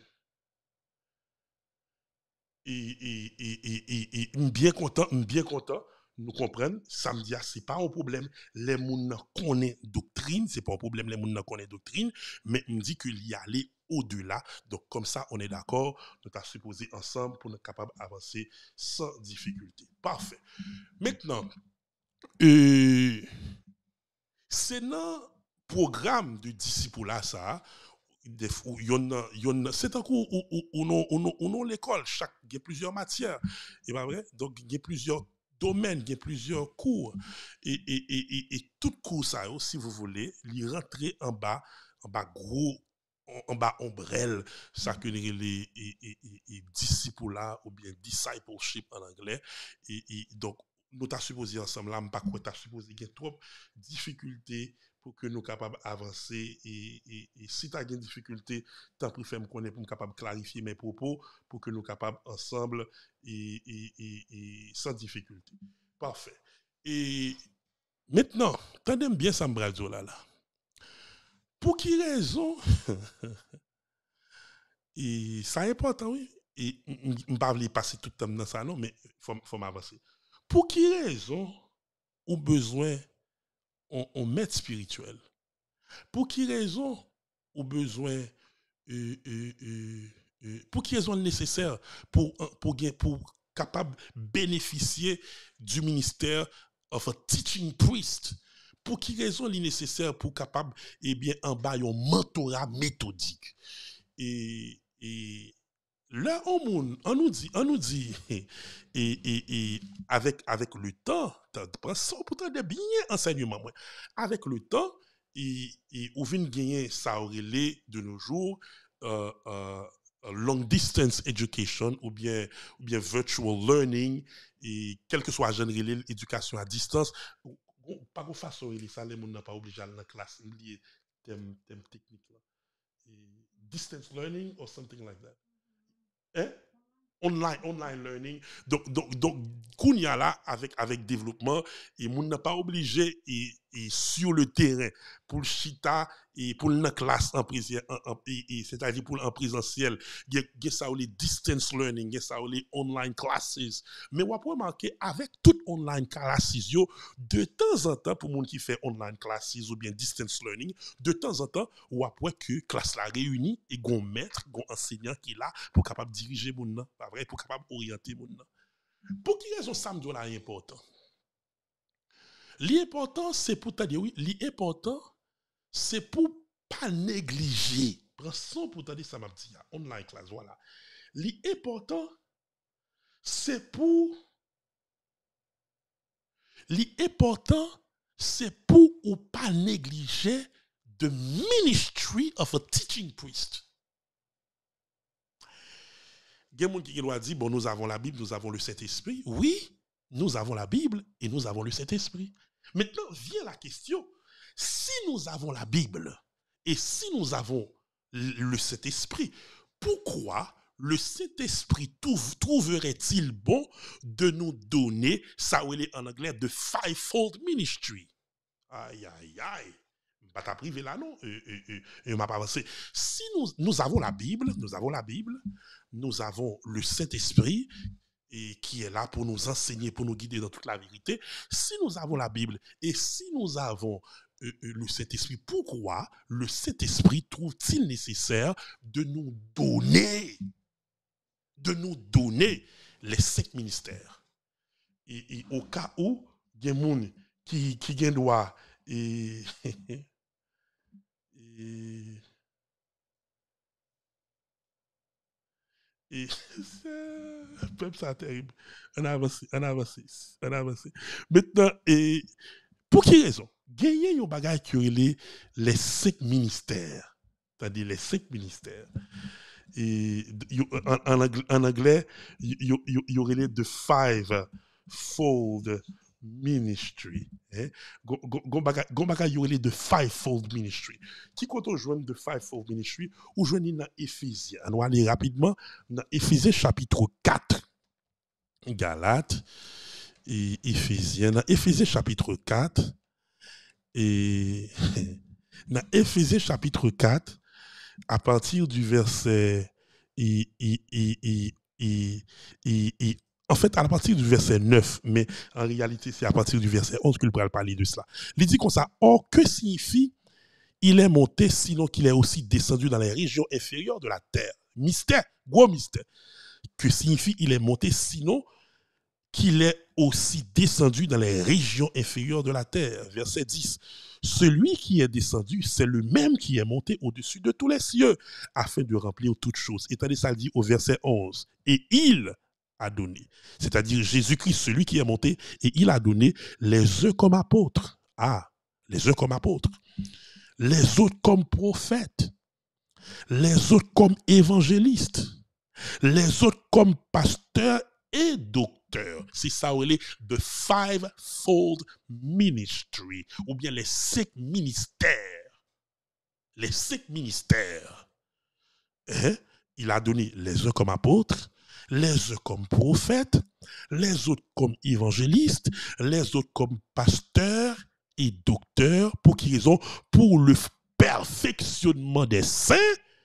et, et, et, et, et, et bien content, bien content, nous comprenons, samedi, c'est pas un problème. Les gens connaissent doctrine, c'est pas un problème, les gens connaissent doctrine, mais on dit qu'il y a aller au-delà. Donc, comme ça, on est d'accord, nous avons supposé ensemble pour être capable d'avancer sans difficulté. Parfait. Maintenant, euh, c'est dans programme de disciples là ça c'est un cours où on l'école chaque il y a plusieurs matières et pas vrai donc il y a plusieurs domaines il y a plusieurs cours et et et et tout cours ça si vous voulez il rentrer en bas en bas gros en bas ombrelle ça que les les disciples là ou bien discipleship en anglais et, et donc nous t'as supposé ensemble là pas quoi t'as supposé qu'il y a trop difficultés pour que nous capables avancer et, et, et si tu as des difficultés tant pis faire me connaître pour me capable clarifier mes propos pour que nous capables ensemble et, et, et, et sans difficulté. Parfait. Et maintenant, tendez bien ça me là là. Pour qui raison et ça est important oui et me pas passer tout le temps dans ça non mais faut faut m'avancer. Pour qui raison ou besoin on, on maître spirituel? Pour qui raison ou besoin euh, euh, euh, euh, pour qui raison nécessaire pour pour pour capable bénéficier du ministère of a teaching priest? Pour qui raison il est nécessaire pour capable eh bien en bas un mentorat méthodique? Et et là on, on nous dit on nous dit et, et, et avec avec le temps ça pourtant de bien enseignement avec le temps et et on vient gagner ça aurait de nos jours euh, euh, long distance education ou bien ou bien virtual learning et quel que soit genre l'éducation à distance pas de façon ça les monde n'a pas obligé à la classe lié thème thème technique là distance learning or something like that. Hein? Online, online learning. Donc, donc, donc, Kounia là, avec, avec développement, et moun n'a pas obligé et, et sur le terrain pour le chita et pour la classe en présentiel, c'est-à-dire pour en présentiel, il y a ça les distance learning, il y a ça les online classes. Mais on peut remarquer avec tout online classes, yo, de temps en temps, pour moun qui fait online classes ou bien distance learning, de temps en temps, on après que classe la réunie et gon maître, gon enseignant qui est là pour capable diriger moun nan, pas vrai, pour capable orienter moun nan. Pour qui raison ça me doit là important? L'important c'est pour te dire oui, l'important c'est pour pas négliger. Prends son pour te dire ça m'a dit online class voilà. L'important c'est pour l'important c'est pour ou pas négliger the ministry of a teaching priest. Il y a des gens qui doit dire bon nous avons la Bible, nous avons le Saint-Esprit. Oui, nous avons la Bible et nous avons le Saint-Esprit. Maintenant vient la question, si nous avons la Bible et si nous avons le Saint-Esprit, pourquoi le Saint-Esprit trouverait-il bon de nous donner, ça ou en anglais, the fivefold ministry? Aïe, aïe, aïe. Pas ta privé là, non. Et, et, et, et on m'a pas avancé. Si nous, nous avons la Bible, nous avons la Bible, nous avons le Saint-Esprit, et qui est là pour nous enseigner, pour nous guider dans toute la vérité. Si nous avons la Bible et si nous avons euh, le Saint-Esprit, pourquoi le Saint-Esprit trouve-t-il nécessaire de nous donner, de nous donner les cinq ministères? Et, et au cas où il y a des gens qui, qui ont droit et, et Et c'est peuple ça terrible. On avance, on avance, on avance. Maintenant, et pour quelle raison? Gagner un bagage qui est les cinq ministères. C'est-à-dire les cinq ministères. Et en, en, en anglais, il y aurait les the five-fold ministry. Gombaga, il y aurait the five-fold ministry. Qui compte on joindre the five-fold ministry ou joindre dans Éphésiens? On va aller rapidement dans Éphésiens chapitre quatre. Galates et Éphésiens. Dans Éphésiens chapitre quatre. Et dans Éphésiens chapitre quatre, à partir du verset et, et, et, et, et, et, en fait, à partir du verset neuf, mais en réalité, c'est à partir du verset onze que je pourrais parler de cela. Il dit comme ça, or, que signifie il est monté, sinon qu'il est aussi descendu dans les régions inférieures de la terre? Mystère, gros mystère. Que signifie il est monté, sinon qu'il est aussi descendu dans les régions inférieures de la terre? Verset dix. Celui qui est descendu, c'est le même qui est monté au-dessus de tous les cieux, afin de remplir toutes choses. Et tandis ça dit au verset onze. Et il a donné, c'est-à-dire Jésus-Christ, celui qui est monté, et il a donné les uns comme apôtres. Ah, les uns comme apôtres. Les autres comme prophètes. Les autres comme évangélistes. Les autres comme pasteurs et docteurs. C'est ça où il est the five-fold ministry, ou bien les cinq ministères. Les cinq ministères. Hein? Il a donné les uns comme apôtres, les uns comme prophètes, les autres comme évangélistes, les autres comme pasteurs et docteurs. Pour qui raison? Pour le perfectionnement des saints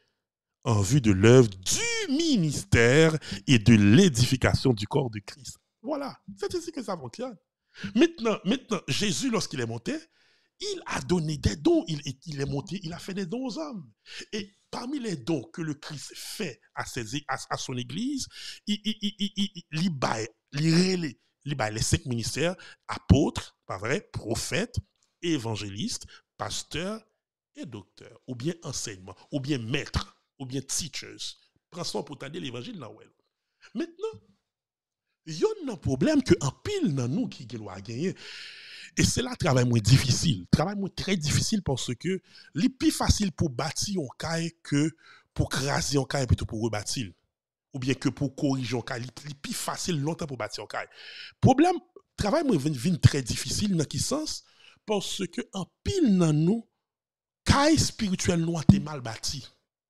en vue de l'œuvre du ministère et de l'édification du corps de Christ. Voilà, c'est ainsi que ça fonctionne. Maintenant, maintenant Jésus, lorsqu'il est monté, il a donné des dons, il, il est monté, il a fait des dons aux hommes. Et parmi les dons que le Christ fait à, ses, à, à son Église, il, il, il, il, il, il baille, il relève, il baille les cinq ministères, apôtres, pas vrai, prophètes, évangélistes, pasteurs et docteurs, ou bien enseignement, ou bien maîtres, ou bien teachers. Prends soin pour t'aider l'évangile là où elle. Maintenant, il y a un problème que en pile dans nous qui doit gagner. Et c'est là le travail moins difficile. Le travail moins très difficile parce que c'est plus facile pour bâtir un caille que pour craser un caille plutôt pour rebâtir. Ou bien que pour corriger un caille. C'est plus facile longtemps pour bâtir un caille. Problème, le travail moins vient très difficile dans quel sens? Parce que en pile dans nous, caille spirituel nous a été mal bâti.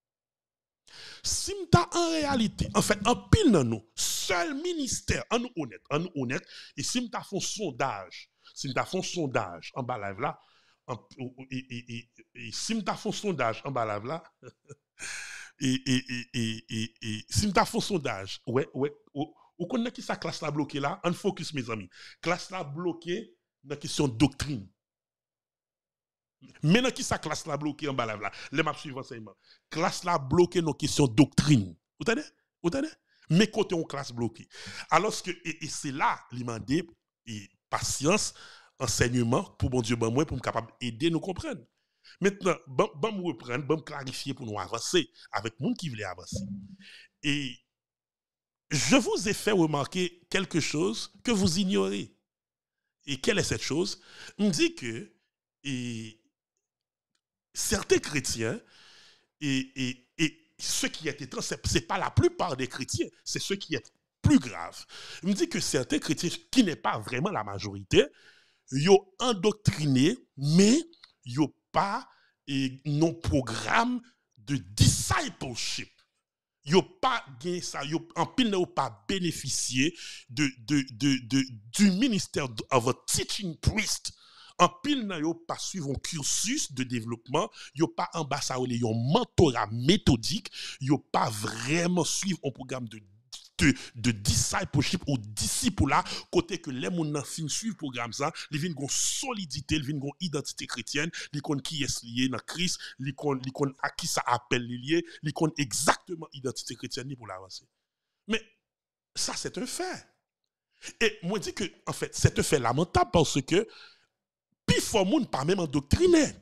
Si m'ta en réalité, en fait, en pile dans nous, seul ministère, en nous honnête, en nous honnête, et si m'ta font sondage, si m'ta font sondage en bas live là, en, et, et, et, et si m'ta font sondage en bas live là, et, et, et, et, et, et si m'ta font sondage, ouais, ouais, ou, ou connaît qui sa classe là bloquée là, on focus mes amis, classe là bloquée dans la question de doctrine. Maintenant qui sa classe là bloquée en bas là, les maps suivants enseignement. Classe là bloquée nos questions doctrine. Vous entendez? Vous entendez? Mais côté on classe bloquée. Alors que et, et c'est là l'imandé et patience, enseignement pour bon Dieu ben moi pour me capable aider nous comprendre. Maintenant, bon bon me reprendre, bon me clarifier pour nous avancer avec monde qui voulait avancer. Et je vous ai fait remarquer quelque chose que vous ignorez. Et quelle est cette chose? On dit que et certains chrétiens, et, et, et ce qui est étrange, ce n'est pas la plupart des chrétiens, c'est ce qui est plus grave. Il me dit que certains chrétiens, qui n'est pas vraiment la majorité, ils ont endoctriné, mais ils n'ont pas non programme de discipleship. yo pas gagné ça, yo en pile n'a pas bénéficié de, de, de, de, du ministère of a teaching priest. En pile n'a yo pas suivre un cursus de développement, yo pas ambassadeur yon mentorat méthodique, yo pas vraiment suivre un programme de de, de discipleship ou disciple là côté que les moun nan fin suivre programme ça li vinn gon solidité li vinn gon identité chrétienne li kon qui est lié dans Christ li kon li kon à qui ça appelle lié li kon exactement identité chrétienne pour l'avancer mais ça c'est un fait et moi dis que en fait c'est un fait lamentable parce que pi fò moun pas même endoctriné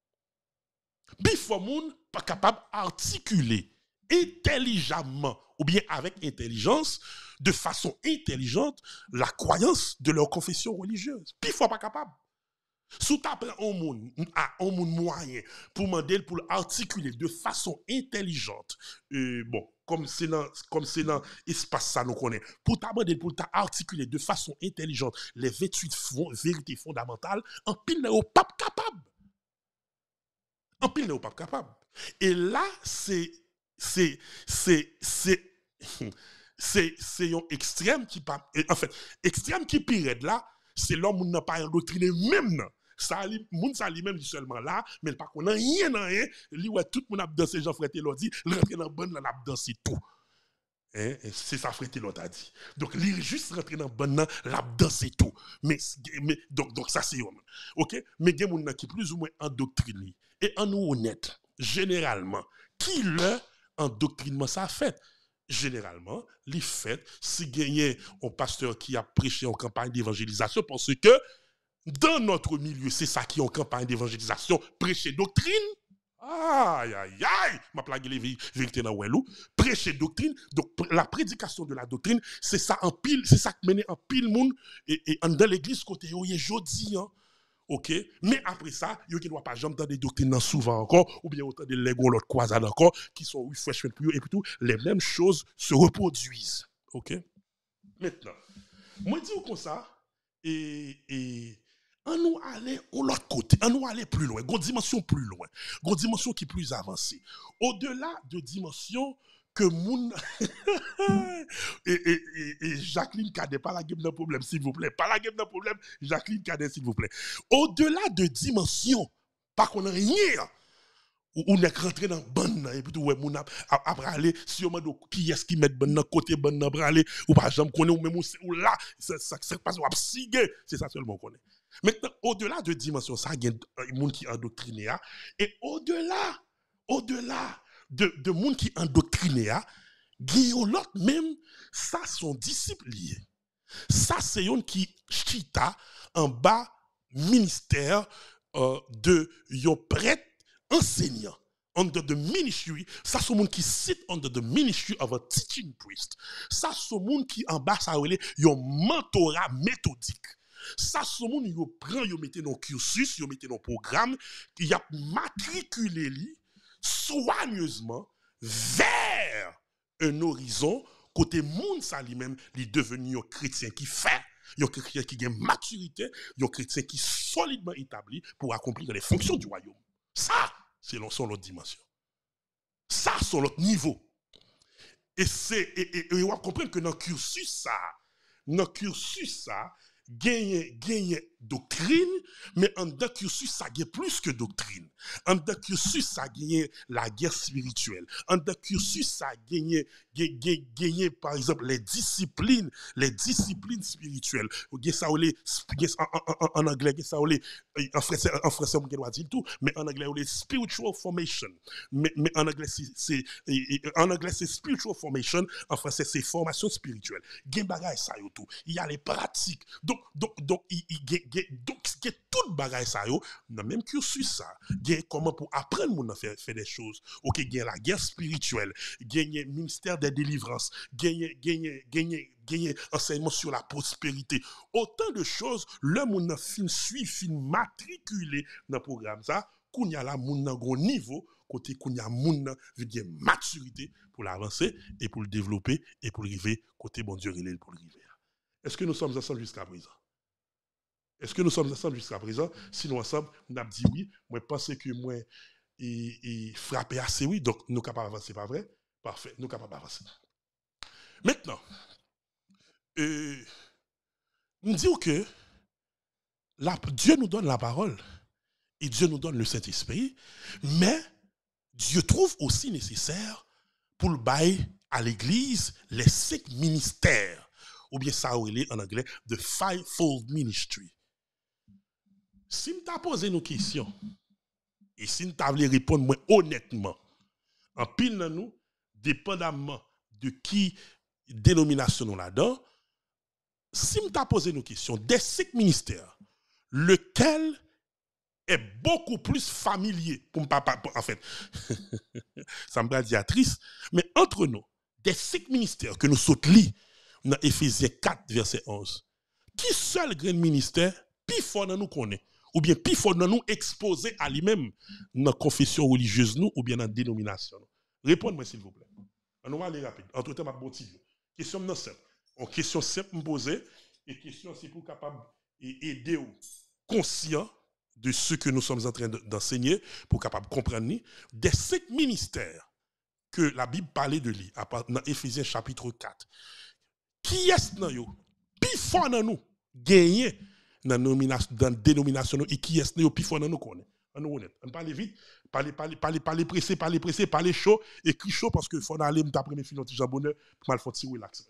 pi fò moun pas capable articuler intelligemment ou bien avec intelligence, de façon intelligente, la croyance de leur confession religieuse. Puis, il ne faut pas capable. Si tu apprends un monde, un monde moyen, pour demander, pour articuler de façon intelligente, euh, bon, comme c'est dans, comme c'est dans l'espace ça nous connaît, pour t'aborder, pour t'articuler de façon intelligente les vingt-huit fond, vérités fondamentales, en pile n'est pas capable. En pile n'est pas capable. Et là, c'est c'est c'est c'est c'est c'est un extrême qui pas en fait extrême qui pire là c'est l'homme n'a pas endoctriné même ça li moun ça li même seulement là mais pas qu'on rien dans rien li ouais tout moun a dansé Jean Frère Taylor dit rentrer dans bonne là n'a dansé tout hein c'est ça Frère Taylor t'a dit donc li juste rentrer dans bonne là l'a dansé tout mais mais donc donc ça c'est homme OK mais gen moun qui plus ou moins endoctriné et en nous honnête généralement qui le endoctrinement ça fait généralement les fait si gagner un pasteur qui a prêché en campagne d'évangélisation parce que dans notre milieu c'est ça qui est en campagne d'évangélisation prêcher doctrine aïe aïe aïe m'a plagué les vérités dans Wellou prêcher doctrine donc la prédication de la doctrine c'est ça en pile c'est ça qui mène en pile monde et, et dans l'église côté yo y jodi hein. OK mais après ça yo qui doit pas jamais dans des doctrines souvent encore ou bien autant de lego l'autre croisade encore qui sont refreshment pour et puis tout les mêmes choses se reproduisent OK maintenant moi dis comme ça et et on nous aller au l'autre côté on nous aller plus loin une dimension plus loin une dimension qui est plus avancée au-delà de dimension que moun et, et, et, et Jacqueline Cadet, pas la game d'un problème, s'il vous plaît. Pas la game d'un problème, Jacqueline Cadet, s'il vous plaît. Au-delà de dimension, pas qu'on a rien, ou on est rentré dans bonne, et puis ouais, moun après aller, si on m'a dit qui est-ce qui met bonne côté bonne pour aller, ou pas jamais connaît, ou même ou là, ça ça passe ou absigé, c'est ça seulement qu'on connaît. Maintenant, au-delà de dimension, ça, il y a un monde qui est endoctriné, et au-delà, au-delà, de de monde qui endoctriné a Guillaume l'autre même ça son disciple lié ça c'est un qui chita en bas ministère euh, de yon prêtre enseignant under the ministry ça c'est monde qui sit under the ministry of a teaching priest ça c'est monde qui en bas ça relé yon mentorat méthodique ça c'est monde yo prend yo mette dans cursus yo mette dans programme qui a matriculé li soigneusement vers un horizon côté monde ça lui-même il devenu un chrétien qui fait un chrétien qui a une maturité un chrétien qui est solidement établi pour accomplir les fonctions du royaume ça c'est son l'autre dimension ça c'est l'autre niveau et c'est et, et, et on va comprendre que dans le cursus ça dans le cursus ça gagner gagner doctrine mais en dans cursus ça gagne plus que doctrine en dans cursus ça gagne la guerre spirituelle en dans cursus ça gagne gagner gagner par exemple les disciplines les disciplines spirituelles gagne ça les en anglais gagne ça les en français en français on doit dire tout mais en anglais les spiritual formation mais, mais en anglais c'est, c'est en anglais c'est spiritual formation en français c'est formation spirituelle gagne bagaille ça yo tout il y a les pratiques donc donc donc il il donc il y a tout bagaille ça yo dans même cursus ça gagne comment pour apprendre moun faire faire des choses OK gagne la guerre spirituelle gagne ministère des délivrances gagne gagne gagne gagne enseignement sur la prospérité autant de choses le moun fin suit fin matriculé dans programme ça kounya la moun nan gros niveau côté kounya moun nan veut dire maturité pour l'avancer et pour le développer et pour arriver côté bon Dieu relève pour arriver. Est-ce que nous sommes ensemble jusqu'à présent? Est-ce que nous sommes ensemble jusqu'à présent? Sinon ensemble, nous avons dit oui. Moi, je pense que moi, et, et frappé assez oui. Donc, nous sommes capables d'avancer, pas vrai? Parfait, nous sommes capables d'avancer. Maintenant, euh, nous disons que la, Dieu nous donne la parole et Dieu nous donne le Saint-Esprit, mais Dieu trouve aussi nécessaire pour le bail à l'église les cinq ministères, ou bien ça on est en anglais, the fivefold ministry. Si nous t'as posé nos questions, et si nous t'as voulu répondre moi honnêtement, en pile dans nous, dépendamment de qui dénomination nous là-dedans, si nous t'as posé nos questions, des cinq ministères, lequel est beaucoup plus familier pour papa, en fait, ça me paraît triste, mais entre nous, des cinq ministères que nous sautons dans Éphésiens quatre, verset onze, qui seul grand ministère, plus fort dans nous connaît, ou bien plus fort dans nous exposé à lui-même dans la confession religieuse nous, ou bien dans la dénomination. Répondez-moi s'il vous plaît. On va aller rapide. Entre temps, ma bonne question non simple. En question simple me poser, et question c'est pour capable aider ou conscient de ce que nous sommes en train d'enseigner, pour capable comprendre des cinq ministères que la Bible parlait de lui, dans Éphésiens chapitre quatre. Qui est-ce dans nous? Plus fort dans nous, gagné dans la dénomination, et qui est-ce dans nous, plus fort dans nous connaît. On honnête. On parle vite, parler, parler, parler, parler pressé, parler pressé, parler chaud, écrit chaud, parce que faut aller m'après mes filons de jambonneur, pour mal faire tirer relax.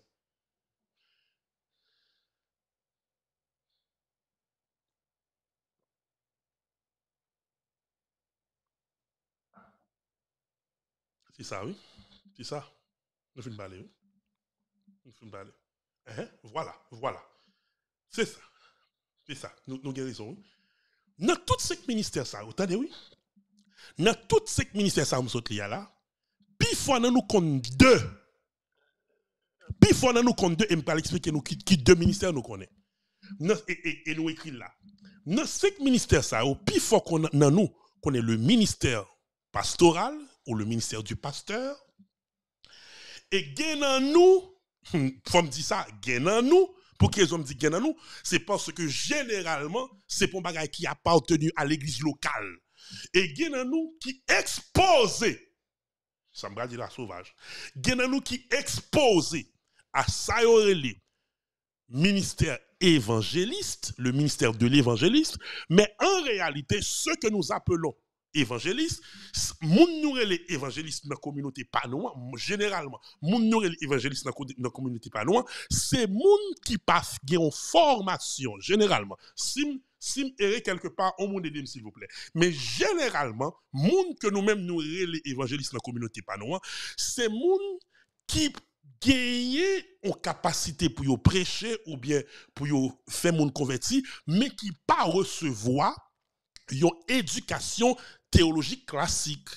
C'est ça, oui. C'est ça. Nous finissons parler, oui. Nous finissons parler. Hein? Voilà, voilà. C'est ça. C'est ça. Nous, nous guérissons. Dans tous ces ministères, ça, vous entendez, oui? Dans tous ces ministères, ça, nous sommes là. Puis, fois, nous comptons deux. Puis, fois, nous comptons deux, et je vais expliquer nous qui, qui deux ministères nous connaissons. Et, et, et nous écrit là. Dans cinq ministères, ça, puis, fois qu'on a nous, qu'on est le ministère pastoral, ou le ministère du pasteur, et gagnant nous, faut me dire ça, gagnant nous, pour qu'ils ont dit gagnant nous, c'est parce que généralement, c'est pour un bagage qui appartenu à l'église locale. Et gagnant nous qui exposé, ça me dit la sauvage, gagnant nous qui exposé à ça ministère évangéliste, le ministère de l'évangéliste, mais en réalité, ce que nous appelons évangéliste, moun nou rele évangéliste dans la communauté pas noir, généralement, moun nou rele évangéliste dans la communauté pas noir, c'est moun qui pas gen formation, généralement. Sim, sim erré quelque part, on moun aide s'il vous plaît. Mais généralement, moun que nous-mêmes nous rele évangéliste dans la communauté pas noir, c'est moun qui gagne en capacité pour yo prêcher ou bien pour yo faire moun converti, mais qui pas recevoir une éducation théologique classique.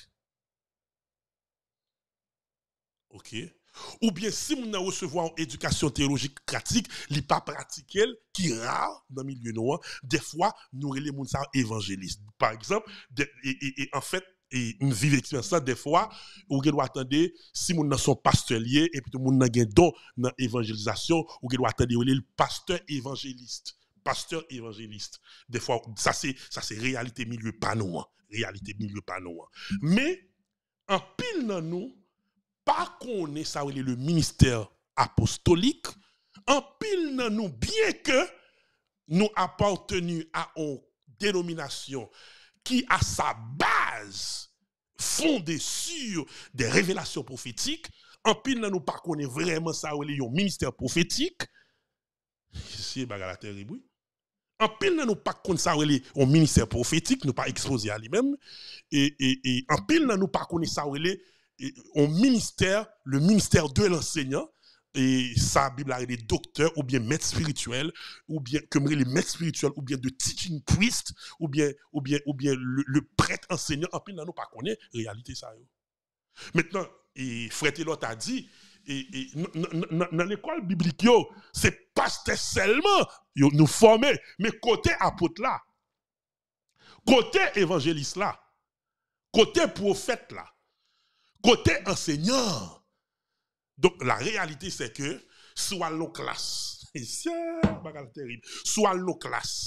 OK? Ou bien si nous recevons une éducation théologique classique, li pas pratiquer qui rare dans le milieu noir, des fois nous les moun sa évangéliste. Par exemple, de, et, et, et en fait et une vive expérience ça des fois ou doit attendre si moun nan son pasteur lié et puis tout moun nan gen don dans évangélisation ou doit attendre le pasteur évangéliste. Pasteur évangéliste. Des fois, ça c'est ça c'est réalité milieu panois, réalité milieu panois. Mais en pile dans nous, pas qu'on est ça le ministère apostolique, en pile dans nous, bien que nous appartenu à une dénomination qui a sa base fondée sur des révélations prophétiques, en pile dans nous pas qu'on est vraiment ça le ministère prophétique. C'est bagarre terrible. En pile, nous pas consacrer au ministère prophétique, nous pas exposé à lui-même. Et, et, et en pile, nous pas consacrer au ministère, le ministère de l'enseignant. Et ça, Bible a des docteurs, ou bien maîtres spirituels, ou bien, comme les maîtres spirituels, ou bien de teaching priest, ou bien, ou bien, ou bien le, le prêtre enseignant. En pile, nous pas connaître réalité ça. Maintenant, et Frère Telot a dit, et, et dans l'école biblique, c'est pasteur seulement yo, nous former, mais côté apôtre là, côté évangéliste là, côté prophète là, côté enseignant. Donc la réalité c'est que soit nos classes, c'est terrible, soit nos classes,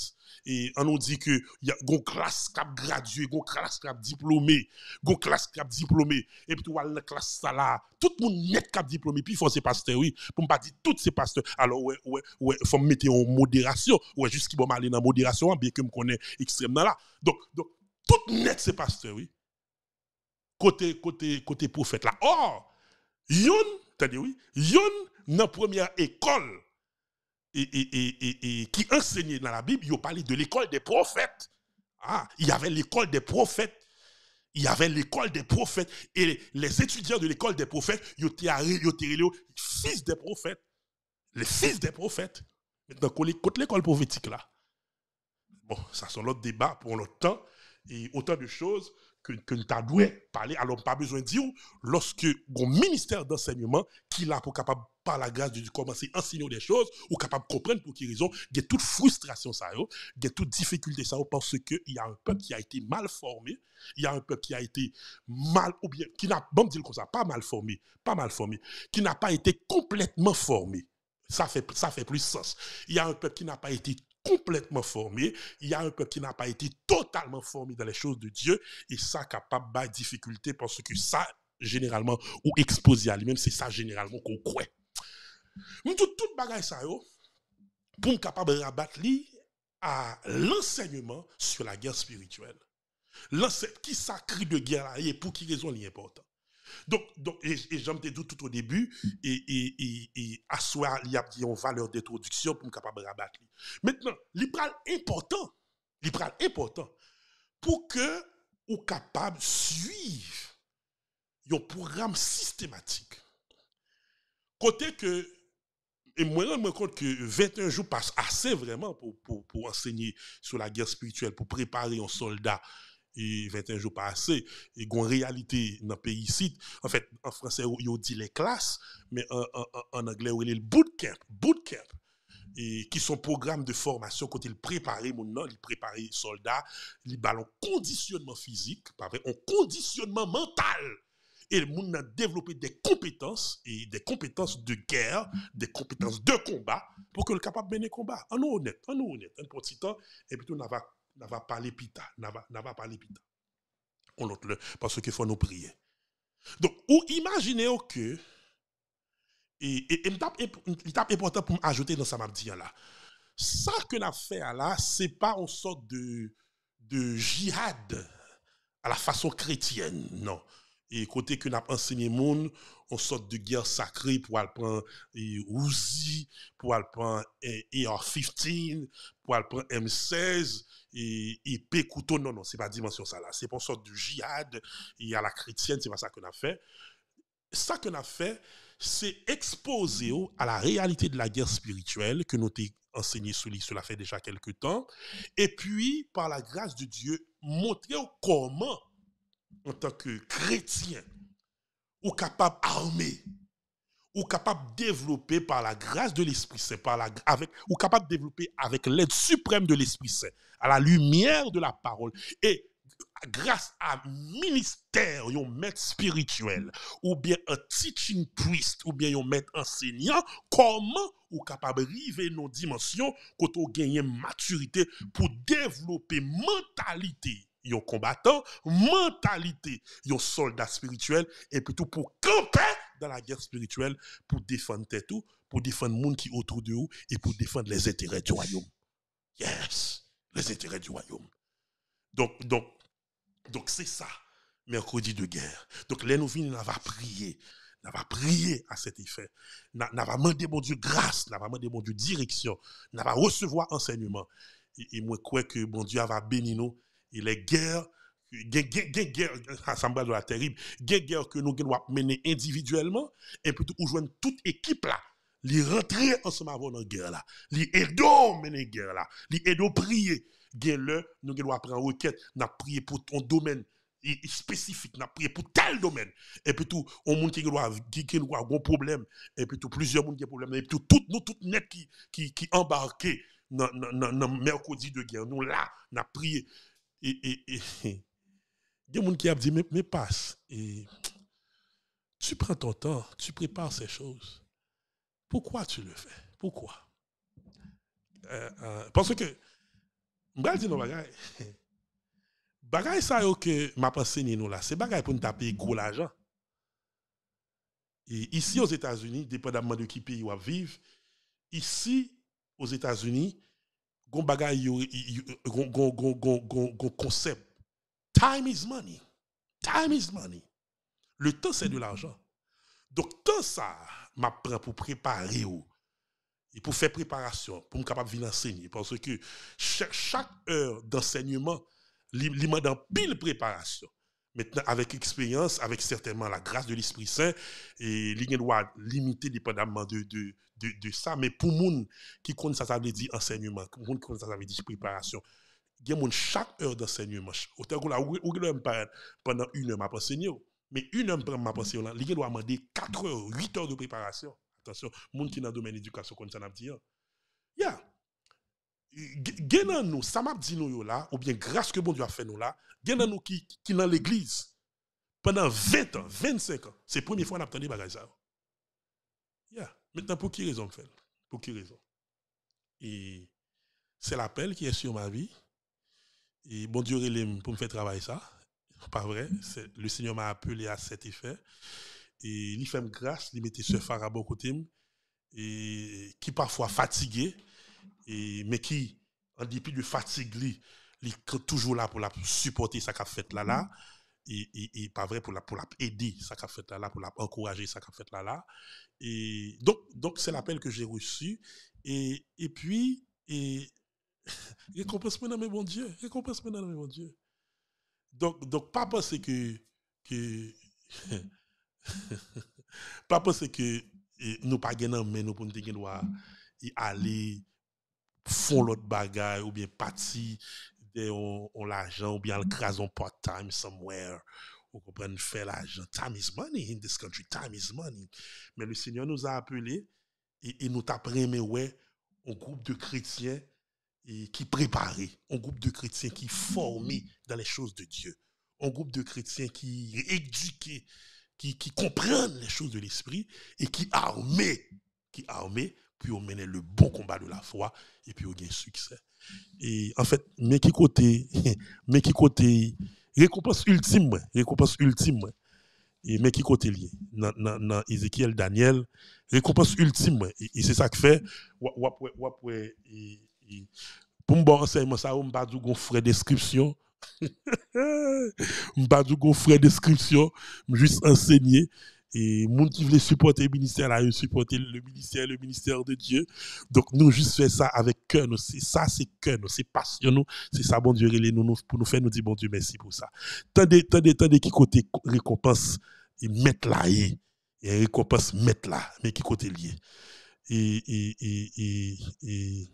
et on nous dit que il y a une classe qui a gradué, une classe qui a diplômé, une classe qui a diplômé, et puis tu vois la classe ça là, tout le monde net qui a diplômé, puis il faut ces pasteurs, oui, pour ne pas dire tous ces pasteurs. Alors, ouais, ouais, ouais, faut me mettre en modération, ouais, juste qui vont aller dans la modération, bien que je connais extrêmement là. Donc, donc, tout net ces pasteurs, oui. Côté, côté, côté prophète là. Or, yon, t'as-dit oui, yon, dans la première école, et, et, et, et, et, qui enseignait dans la Bible, il parlait de l'école des prophètes. Ah, il y avait l'école des prophètes. Il y avait l'école des prophètes. Et les étudiants de l'école des prophètes, ils étaient les fils des prophètes. Les fils des prophètes. Maintenant, côté l'école prophétique là. Bon, ça c'est l'autre débat pour l'autre temps. Et autant de choses que, que nous avons parler. Alors, pas besoin de dire, lorsque un ministère d'enseignement qui là pour capable, par la grâce de Dieu, commencer à enseigner des choses, ou capable de comprendre pour quelle raison, il y a toute frustration, ça, il y a toute difficulté, ça, parce qu'il y a un peuple qui a été mal formé, il y a un peuple qui a été mal, ou bien, qui n'a, bon, dire comme ça, pas mal formé, pas mal formé, qui n'a pas été complètement formé. Ça fait, ça fait plus sens. Il y a un peuple qui n'a pas été complètement formé, il y a un peuple qui n'a pas été totalement formé dans les choses de Dieu, et ça capable de difficulté parce que ça, généralement, ou exposé à lui-même, c'est ça généralement qu'on croit. Mais tout, tout bagage ça, yo, pour capable de rabattre li à l'enseignement sur la guerre spirituelle. L'enseignement qui sacré de guerre là, et pour qui raison est important. Donc, donc et, et j'en ai dit tout au début, et, et, et, et à soi, il y a une valeur d'introduction pour capable de rabattre. Maintenant, l'ipral important, l'ipral important, pour que vous capable de suivre un programme systématique. Côté que, et moi, je me rends compte que vingt et un jours passent assez vraiment pour, pour, pour enseigner sur la guerre spirituelle, pour préparer un soldat. Et vingt et un jours pas assez. Et une réalité dans le pays ici, en fait, en français, on dit les classes, mais en, en, en anglais, on dit le bootcamp. Bootcamp. Et qui sont programmes de formation quand ils préparent mon nom, ils préparent les soldats, ils ballon conditionnement physique, un conditionnement mental. Et le monde a développé des compétences, et des compétences de guerre, des compétences de combat, pour que le capable de mener combat. En nous honnête, en nous honnête, un petit temps, et puis on va n'a va pas l'épita, n'a va, n'a va pas l'épita. On note le, parce qu'il faut nous prier. Donc, ou imaginez que, et, et, et il est important pour m'ajouter dans ça m'a dit là, ça que n'a fait là, c'est pas une sorte de, de jihad à la façon chrétienne, non. Et côté que n'a enseigné monde, on sorte de guerre sacrée pour aller prendre Uzi, pour aller prendre A R quinze, pour aller prendre M seize, et épée, couteau, non, non, c'est pas dimension ça là. C'est pour une sorte de jihad, et à la chrétienne, c'est pas ça qu'on a fait. Ça qu'on a fait, c'est exposer à la réalité de la guerre spirituelle que nous avons enseigné sur lui, cela fait déjà quelques temps, et puis, par la grâce de Dieu, montrer comment, en tant que chrétien, ou capable d'armer, ou capable de développer par la grâce de l'Esprit Saint, par la, avec, ou capable de développer avec l'aide suprême de l'Esprit Saint, à la lumière de la parole, et grâce à un ministère, un maître spirituel, ou bien un teaching priest, ou bien un maître enseignant, comment ou capable d'arriver nos dimensions, quand on gagne maturité pour développer mentalité, un combattant, mentalité, un soldat spirituel, et plutôt pour camper dans la guerre spirituelle, pour défendre tout, pour défendre le monde qui est autour de vous, et pour défendre les intérêts du royaume. Yes, les intérêts du royaume. Donc, donc, donc c'est ça, mercredi de guerre. Donc, là, nous venons, on va prier. On va prier à cet effet. On va demander mon Dieu grâce, on va demander mon Dieu direction, on va recevoir enseignement. Et, et moi, je crois que mon Dieu va bénir nous. Et les guerres, les guerres, ça me va terrible, les guerres que nous devons mener individuellement, et puis nous joindre toute équipe là. Les rentrer ensemble avant la guerre là. Les aider à mener la guerre là. Les aider à prier. Nous devons prendre une requête, nous prier pour ton domaine spécifique, nous prier pour tel domaine. Et puis tout, on monde qui doit qui qui a un problème, et puis tout plusieurs monde qui a problème, et puis tout tout nous tout net qui qui qui embarqué dans dans mercredi de guerre. Nous là, nous prier. Et et et il y a des gens qui a dit mais, mais passe et tu prends ton temps, tu prépares ces choses. Pourquoi tu le fais? Pourquoi? Euh, euh, parce que m'bral di non bagay. Bagay ça yo que m'a enseigné nous là, c'est bagay pour nous taper gros l'argent. Et ici aux États-Unis, dépendamment de qui pays ou vivre, ici aux États-Unis, gon bagay yo gon gon gon gon gon concept. Time is money. Time is money. Le temps c'est de l'argent. Donc temps ça m'a prend pour préparer ou et pour faire préparation, pour me capable de venir enseigner parce que chaque, chaque heure d'enseignement li demande pile préparation. Maintenant, avec expérience, avec certainement la grâce de l'Esprit Saint, et il doit limiter dépendamment de, de, de, de ça. Mais pour les gens qui connaissent ça, ça veut dire enseignement, pour les gens qui connaissent ça, ça veut dire préparation. Il y a chaque heure d'enseignement. Autant que là, où pendant une heure, m'a enseigné. Mais une heure, m'a enseigné, il doit demander quatre heures, huit heures de préparation. Attention, les gens qui sont dans le domaine de l'éducation, comme ça, n'a dit. Yeah. Gen nous, ça m'a dit nous là, ou bien grâce que bon Dieu a fait nous là, gen nous qui qui dans l'église pendant vingt ans, vingt-cinq ans, c'est la première fois qu'on a entendu bagay ça. Yeah. Maintenant pour qui raison fait? Pour qui raison? Et c'est l'appel qui est sur ma vie. Et bon Dieu relève pour me faire travailler ça. Pas vrai, c'est le Seigneur m'a appelé à cet effet et il fait grâce, il mettait ce phare à bon côté et qui parfois fatigué et mais qui en dépit de fatigue li, il est toujours là pour la supporter ça qu'a fait là là et, et, et pas vrai pour la pour la aider ça qu'a fait là là pour la encourager ça qu'a fait là là et donc donc c'est l'appel que j'ai reçu et et puis et récompense-moi dans mes bons Dieu, récompense-moi dans mes bons Dieu. Donc donc pas penser que que pas penser que nous pas gagner mais nous pour nous doit aller font l'autre bagaille ou bien parti on, on l'argent ou bien le crason part-time somewhere ou comprendre faire l'argent. Time is money in this country. Time is money. Mais le Seigneur nous a appelés et, et nous t'a mais ouais un groupe de chrétiens et qui préparés, un groupe de chrétiens qui formés dans les choses de Dieu, un groupe de chrétiens qui éduqués, qui, qui comprennent les choses de l'esprit et qui armés, qui armés puis on mène le bon combat de la foi et puis on gagne succès. Et en fait, mais qui côté mais qui côté récompense ultime, récompense ultime et mais qui côté lié dans dans Ézéchiel Daniel, récompense ultime et, et c'est ça que fait pour me bon enseignement ça on pas du gon frère description on pas du gon frère description juste enseigner et moun qui veulent supporter le ministère là, supporter le ministère, le ministère de Dieu. Donc nous juste faire ça avec cœur, nous c'est ça c'est cœur, nous c'est passion nous, c'est ça bon Dieu nous, nous pour nous faire nous dire bon Dieu merci pour ça. Tendez tendez tendez qui côté récompense et mettre là et récompense mettre là, mais qui côté lié. Et et et et, et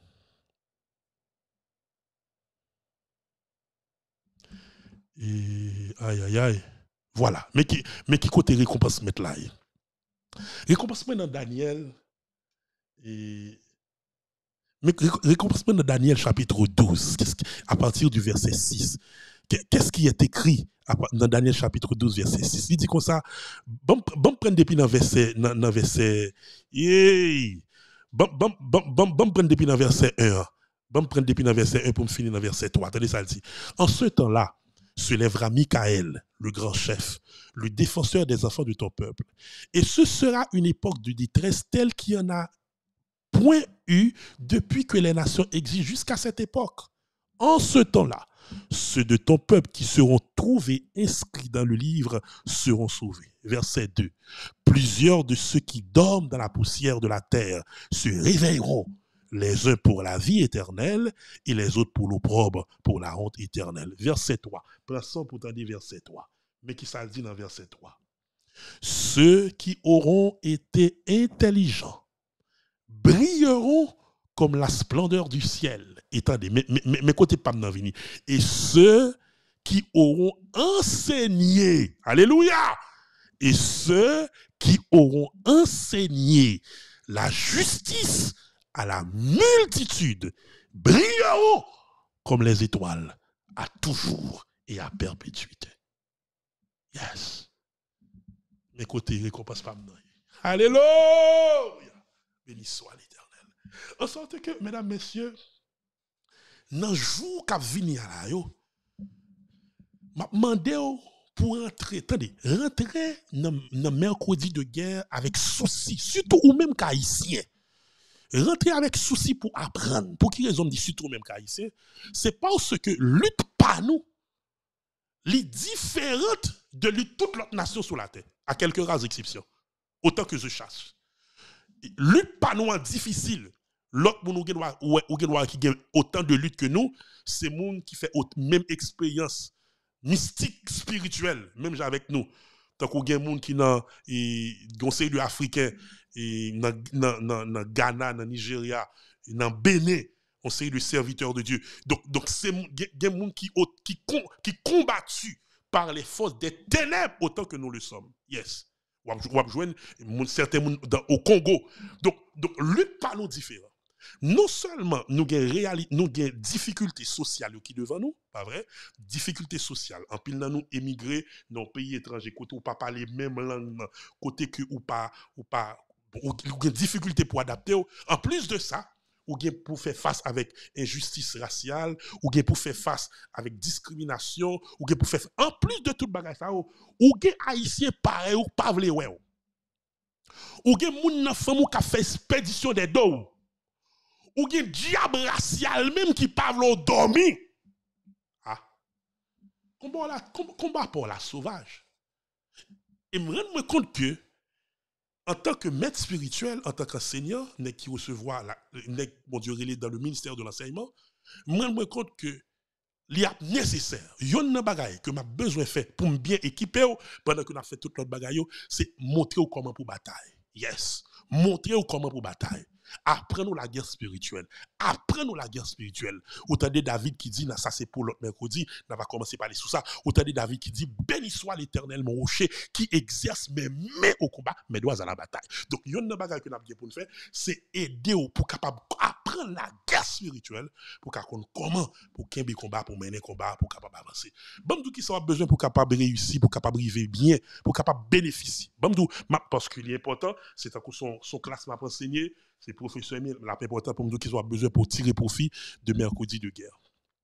et aïe aïe aïe. Voilà, mais qui mais qui côté récompense mettre là. Récompense dans Daniel et mais récompense dans Daniel chapitre douze, à partir du verset six. Qu'est-ce qui est écrit dans Daniel chapitre douze verset six? Il dit comme ça, bon bon prendre depuis dans verset dans verset hey, bon bon bon bon prendre depuis dans verset un. Bon prendre depuis dans verset un pour me finir dans verset trois. Attendez ça dit. En ce temps-là, se lèvera Michaël, le grand chef, le défenseur des enfants de ton peuple. Et ce sera une époque de détresse telle qu'il y en a point eu depuis que les nations existent jusqu'à cette époque. En ce temps-là, ceux de ton peuple qui seront trouvés inscrits dans le livre seront sauvés. Verset deux. Plusieurs de ceux qui dorment dans la poussière de la terre se réveilleront, les uns pour la vie éternelle et les autres pour l'opprobre, pour la honte éternelle. Verset trois. Prends ça pour t'en dire verset trois. Mais qui ça dit dans verset trois? Ceux qui auront été intelligents brilleront comme la splendeur du ciel. Attendez, mais, mais, mais côté pas m'en venir. Et ceux qui auront enseigné, alléluia, et ceux qui auront enseigné la justice à la multitude brilleront comme les étoiles à toujours et à perpétuité. Yes. Mais côté récompense pas m'en. Alléluia. Béni soit l'Éternel. En sorte que, mesdames, messieurs, dans jour qu'a vini là yo, m'a demandé pour rentrer, attendez, rentrer dans mercredi de guerre avec souci, surtout ou même haïtien. Rentrer avec souci pour apprendre. Pour qui raison me dit surtout même haïtien, c'est parce que lutte pas nous, les différentes de lutte toute l'autre nation sur la terre, à quelques rares exceptions, autant que je chasse. Lutte pas nous difficile. L'autre moun qui a autant de lutte que nous, c'est moun qui fait même expérience mystique, spirituelle, même avec nous. Tant qu'on a des gens qui dans conseil de africain, dans Ghana, dans Nigeria, dans Bénin, on sait de serviteurs de Dieu. Donc, donc c'est des gens qui qui qui combattu par les forces des ténèbres autant que nous le sommes. Yes. Ou à joindre certains au Congo. Donc, donc lutte pas nous différents. Non seulement nous avons nous des difficultés sociales qui devant nous, pas vrai? Difficultés sociales. En pile nous émigrer dans un pays étranger, côté ou pas parler même langue, côté que ou pas ou pas ou des difficultés pour adapter. En plus de ça, ou bien pour faire face avec injustice raciale, ou bien pour faire face avec discrimination, ou bien pour faire en plus de tout bagage ça, ou bien haïtien pareil ou pas vle ouais. Ou bien moun nan femme qui fait expédition des dos. Ou bien diable racial même qui pas vle dormir. Ah. Combat la combat pour la sauvage. Et me rendre compte que en tant que maître spirituel, en tant qu'enseignant, n'est qui recevoir la n'est mon Dieu relé dans le ministère de l'enseignement, moi me compte que il y a nécessaire, yon nan bagay que m'a besoin faire pour me bien équiper pendant que n'a fait toute l'autre bagay, c'est montrer comment pour bataille. Yes, montrer comment pour bataille. Apprenons la guerre spirituelle. Apprenons la guerre spirituelle. Autant de David qui dit, ça c'est pour l'autre mercredi, on va commencer par aller sous ça. Autant de David qui dit, béni soit l'Éternel, mon rocher, qui exerce mes mains au combat, mes doigts à la bataille. Donc, il y a une bagaille que nous avons pour nous faire, c'est aider pour capable apprendre la guerre spirituelle, pour qu'on comment, pour qu'il y ait combat, pour mener combat, pour capable avancer. Bon, tout qui sera besoin pour capable réussir, pour capable arriver bien, pour capable bénéficier. Bon, tout, parce qu'il est important, c'est un coup son, son classe m'a enseigné. C'est professeur Emile, la important pour nous qui ont besoin pour tirer profit de mercredi de guerre.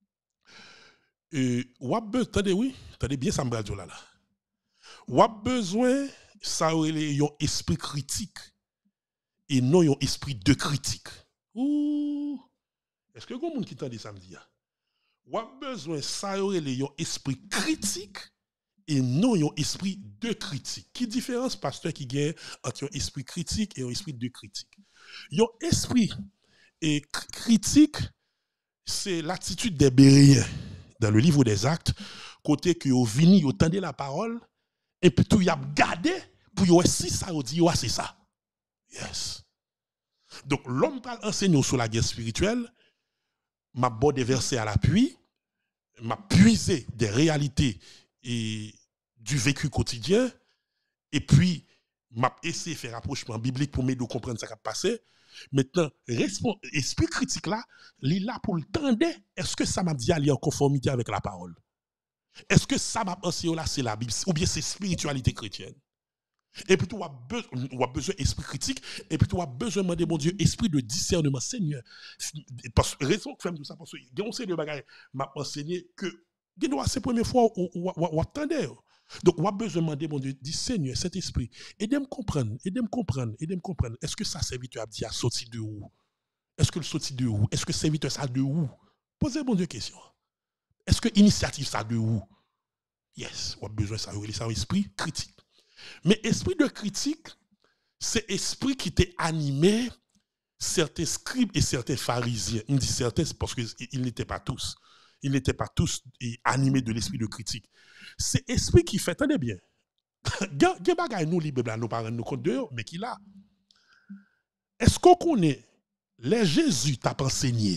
Et ou a besoin, attendez oui, attendez bien ça me radio là là. Ou a besoin ça aurait un esprit critique et non un esprit de critique. Ouh. Est-ce que vous monde qui tendez samedi a? Ou a besoin ça aurait un esprit critique et non un esprit de critique. Qui différence pasteur qui gagne entre un esprit critique et un esprit de critique? Yon esprit et critique, c'est l'attitude des Béréens dans le livre des Actes, côté que yon vini, yon tendez la parole, et puis tout yon gardé pour yon si ça yon dit, c'est ça. Yes. Donc l'homme parle enseigne sur la guerre spirituelle, m'a bon des versets à l'appui, m'a puisé des réalités et du vécu quotidien, et puis m'a essayé de faire rapprochement biblique pour m'aider à comprendre ce qui a passé. Maintenant, l'esprit critique là, il est là pour le tendre. Est-ce que ça m'a dit aller en conformité avec la parole? Est-ce que ça m'a enseigné là, c'est la Bible? Ou bien c'est spiritualité chrétienne? Et puis tu as besoin besoin d'esprit critique, et puis tu as besoin de demander, mon Dieu, esprit de discernement, Seigneur. Parce que raison que je fais tout ça, parce que il y a un seigneur bagaille m'a enseigné que c'est la première fois où on attendait. Donc, on a besoin de demander, mon Dieu, dit Seigneur, cet esprit, aidez-moi comprendre, aidez-moi comprendre, aidez-moi comprendre. Est-ce que ça serviteur a dit à sortir de où? Est-ce que le sorti de où? Est-ce que serviteur ça de où? Posez, mon Dieu, question. Est-ce que l'initiative ça de où? Yes, on a besoin de ça, c'est un esprit critique. Mais esprit de critique, c'est esprit qui t'est animé certains scribes et certains pharisiens. Il dit certains parce qu'ils n'étaient pas tous. Ils n'étaient pas tous animés de l'esprit de critique. C'est esprit qui fait, attendez bien. Gen bagay nous libre nous parents nous compte de eux, mais qui là? Est-ce qu'on connaît les Jésus t'a enseigné?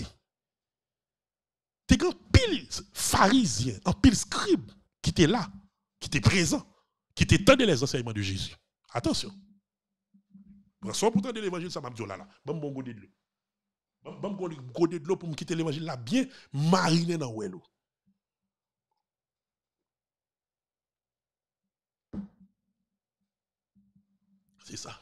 T'es grand pile pharisien, un pile scribe qui était là, qui était présent, qui était tendu les enseignements de Jésus. Attention. Prends soin pour tendre l'évangile, ça m'a dit là là. Bon bon godé de l'eau. Bon bon godé de l'eau pour me quitter l'évangile là bien mariné dans l'eau. C'est ça.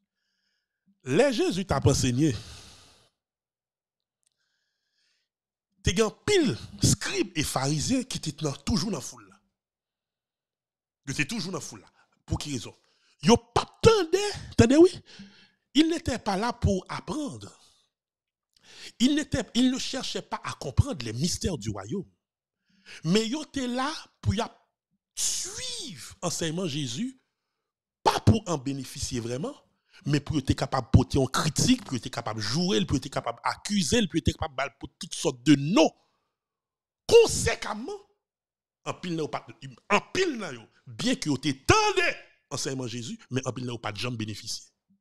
Les Jésus t'a enseigné. t'es gen pile scribes et pharisiens qui étaient toujours dans la foule là. Ils étaient toujours dans la foule là. Pour quelle raison? Yo pas tendait, attendez oui. Ils n'étaient pas là pour apprendre. Ils n'étaient ils ne cherchaient pas à comprendre les mystères du royaume. Mais ils étaient là pour y suivre l'enseignement Jésus, pas pour en bénéficier vraiment, mais pour être capable de porter en critique, pour être capable de jouer, pour être capable d'accuser, pour être capable de pour toutes sortes de noms. Conséquemment, en pile n'a pas en pile n'a bien que vous tendez enseignement Jésus, mais en pile n'a pas de jamais bénéficier.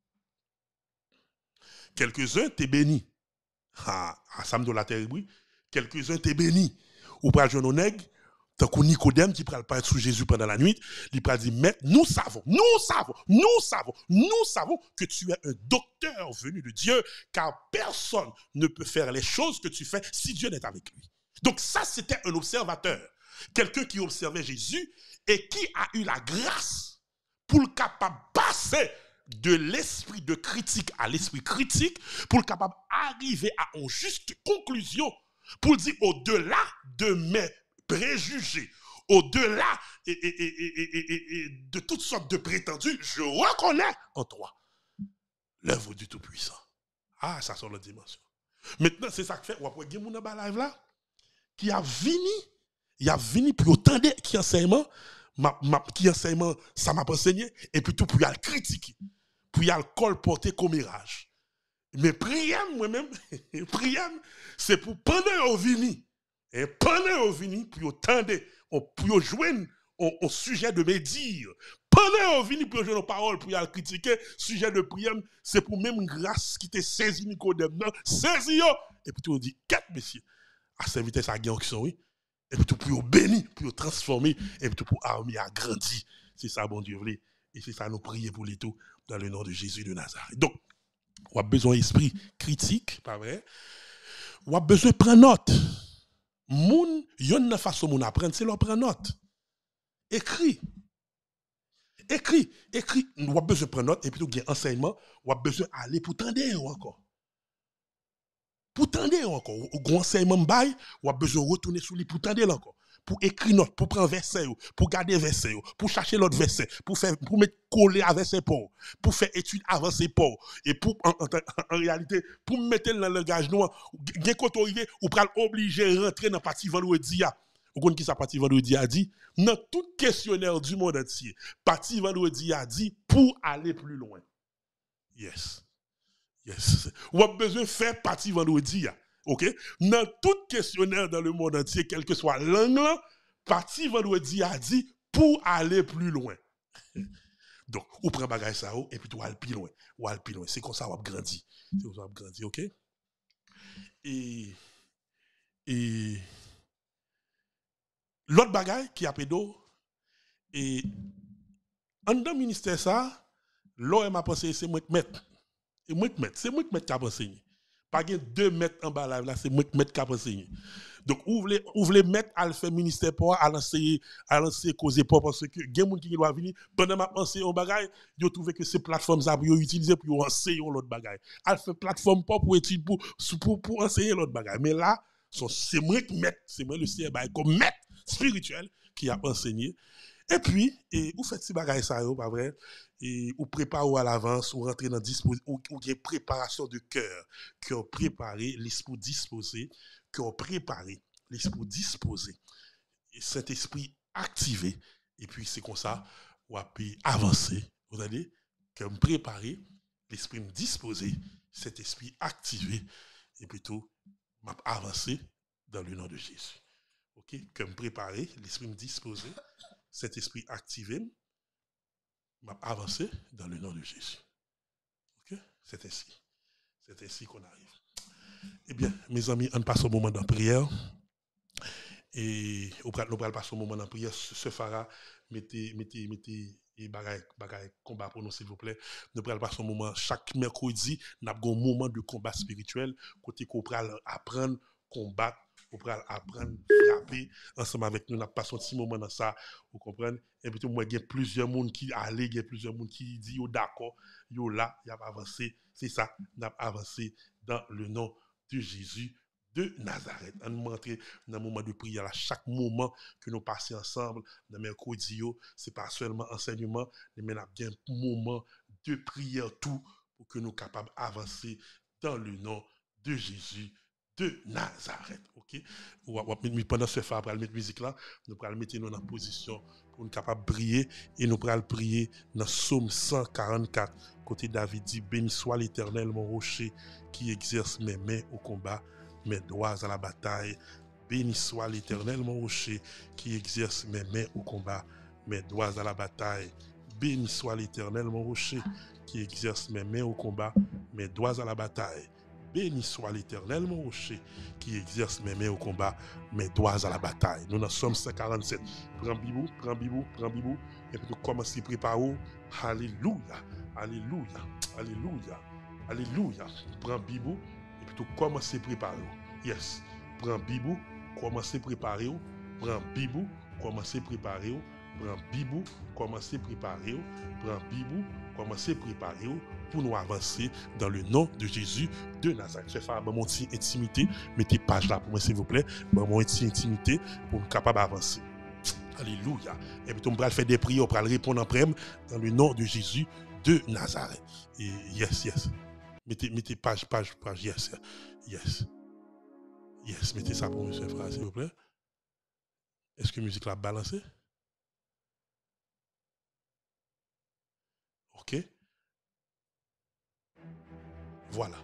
Quelques-uns t'es bénis. Ah, à Sam de la terre oui. Quelques-uns t'es bénis. Ou pas jeune nègre, tant que Nicodème qui pral parler sous Jésus pendant la nuit, il pral dire mais nous savons, nous savons, nous savons, nous savons que tu es un docteur venu de Dieu, car personne ne peut faire les choses que tu fais si Dieu n'est avec lui. Donc ça c'était un observateur, quelqu'un qui observait Jésus et qui a eu la grâce pour le capable passer de l'esprit de critique à l'esprit critique, pour le capable arriver à une juste conclusion, pour dire au-delà de mes préjugés, au-delà et, et, et, et, et, et de toutes sortes de prétendus, je reconnais en toi l'œuvre du Tout-Puissant. Ah, ça sort la dimension. Maintenant, c'est ça que fait, ou après, il y a des gens live là, qui a venu, il a venu pour entendre qui enseignement, ma, ma, qui enseignement, ça m'a enseigné, et puis tout pour y aller critiquer, pour y aller colporter comme mirage. Mais prière, moi-même, prière, c'est pour pendant au vini. Et pendant au vini, pour entendre, pour jouer au sujet de mes dires. Pendant au vini, pour jouer nos paroles, pour y aller critiquer, sujet de prière, c'est pour même grâce qui te saisi Nicodème, non, saisi yo. Et puis tout dit, quatre messieurs, à cette vitesse à gain qui sont, oui. Et puis tout pour bénir, pour transformer, et puis tout pour armer à grandir. C'est ça, bon Dieu, voulait. Et c'est ça, nous prions pour les tout, dans le nom de Jésus de Nazareth. Donc, on a besoin d'esprit critique, pas vrai? On a besoin de prendre note. Moun, yon na façon moun apprendre, c'est leur prendre note. Écrit. Écrit, écrit. On a besoin de prendre note, et puis il y a enseignement, on a besoin d'aller pour tendre encore. Pour tendre encore. Au enseignement bail, on a besoin de retourner sur lui pour tendre encore. Pour écrire note, pour prendre verset, pour garder verset, pour chercher l'autre verset, pour faire, pour mettre coller avec ses ports, pour faire étude avant ses ports, et pour, en, en, en réalité, pour mettre dans le langage noir, bien quand on arrive, ou pral obligé de rentrer dans la partie vendredi. Vous connaissez qui ça partie vendredi a dit? Dans tout questionnaire du monde entier, partie vendredi a dit pour aller plus loin. Yes. Yes. Ou a besoin de faire partie vendredi. OK? Dans tout questionnaire dans le monde entier, quelle que soit l'angle, partie vendredi a dit pour aller plus loin. Donc, ou prend bagage ça et puis tu vas aller plus loin. Ou aller plus loin. C'est comme ça on va grandir. C'est comme ça on va grandir, OK? Et et l'autre bagage qui a pédo et en dans le ministère ça, l'O M a pensé c'est moi qui mettre. Et moi qui mettre, c'est moi qui mettre qui a enseigné. Pas gain deux mètres en bas là, c'est moi qui mettre qui a enseigné. Donc ou voulez ou voulez mettre à le faire ministère pour à lancer à lancer causer pour parce que gen moun qui doit venir pendant m'a penser on bagaille, yo trouvé que ces plateformes ça pour utiliser pour enseigner l'autre bagaille. À faire plateforme pas pour étude pour pour pour enseigner l'autre bagaille. Mais là, c'est moi qui mettre, c'est moi le C B comme maître spirituel qui a enseigné. Et puis, et, vous faites ces bagages ça, pas vrai? Et vous préparez à l'avance, vous rentrez dans disposition, ou il y a préparation de cœur, qui ont préparé l'esprit disposé, qui ont préparé l'esprit disposé, et cet esprit activé, et puis c'est comme ça, vous avez avancé, vous allez, comme préparer l'esprit disposé, cet esprit activé, et puis tout, m'a avancé dans le nom de Jésus. Ok? Comme préparer l'esprit disposé, cet esprit activé, m'a avancé dans le nom de Jésus. Ok? C'est ainsi. C'est ainsi qu'on arrive. Eh bien, mes amis, on passe au moment de prière. Et nous allons passer au moment de prière. Ce Phara, mettez, mettez, mettez, et bagaille, bagaille, combat pour nous, s'il vous plaît. Nous allons passer au moment, chaque mercredi, nous avons un moment de combat spirituel, côté qu'on va apprendre, combattre, pour apprendre, frapper ensemble avec nous. Nous passons un petit moment dans ça, vous comprenez? Et puis, moi, il y a plusieurs monde qui allent, il y a plusieurs monde qui disent, yo d'accord, yo là, il y a avancé. C'est ça, nous avons avancé dans le nom de Jésus de Nazareth. On nous rentrer dans un moment de prière, à chaque moment que nous passons ensemble, dans mercredi, ce n'est pas seulement enseignement, mais il y a bien un moment de prière tout pour que nous soyons capables d'avancer dans le nom de Jésus de Nazareth. Ok? Pendant ce faire, après mettre musique là, nous allons mettre nous en position pour nous capables de prier et nous allons prier dans Psaume cent quarante-quatre. Côté David dit, béni soit l'Éternel, mon rocher, qui exerce mes mains au combat, mes doigts à la bataille. Béni soit l'Éternel, mon rocher, qui exerce mes mains au combat, mes doigts à la bataille. Béni soit l'Éternel, mon rocher, qui exerce mes mains au combat, mes doigts à la bataille. Béni soit l'Éternel, mon rocher, qui exerce mes mains au combat, mes doigts à la bataille. Nous dans Psaume cent quarante-sept. Prends Bibou, prends Bibou, prends Bibou, et puis nous commençons à préparer. Alléluia, Alléluia, Alléluia, Alléluia. Prends Bibou, et puis nous commençons à préparer. Yes. Prends Bibou, commencez à préparer. Prends Bibou, commencez à préparer. Prends Bibou, commencez à préparer. Prends Bibou, commencez à préparer pour nous avancer dans le nom de Jésus de Nazareth. Je vais faire mon petit intimité. Mettez page là pour moi, s'il vous plaît. Mon petit intimité pour nous capable d'avancer. Alléluia. Et puis, on va faire des prières, on va répondre en prème dans le nom de Jésus de Nazareth. Et yes, yes. Mettez, mettez page, page, page, yes, yes. Yes, mettez ça pour monsieur frère, s'il vous plaît. Est-ce que la musique l'a balancé? Ok. Voilà.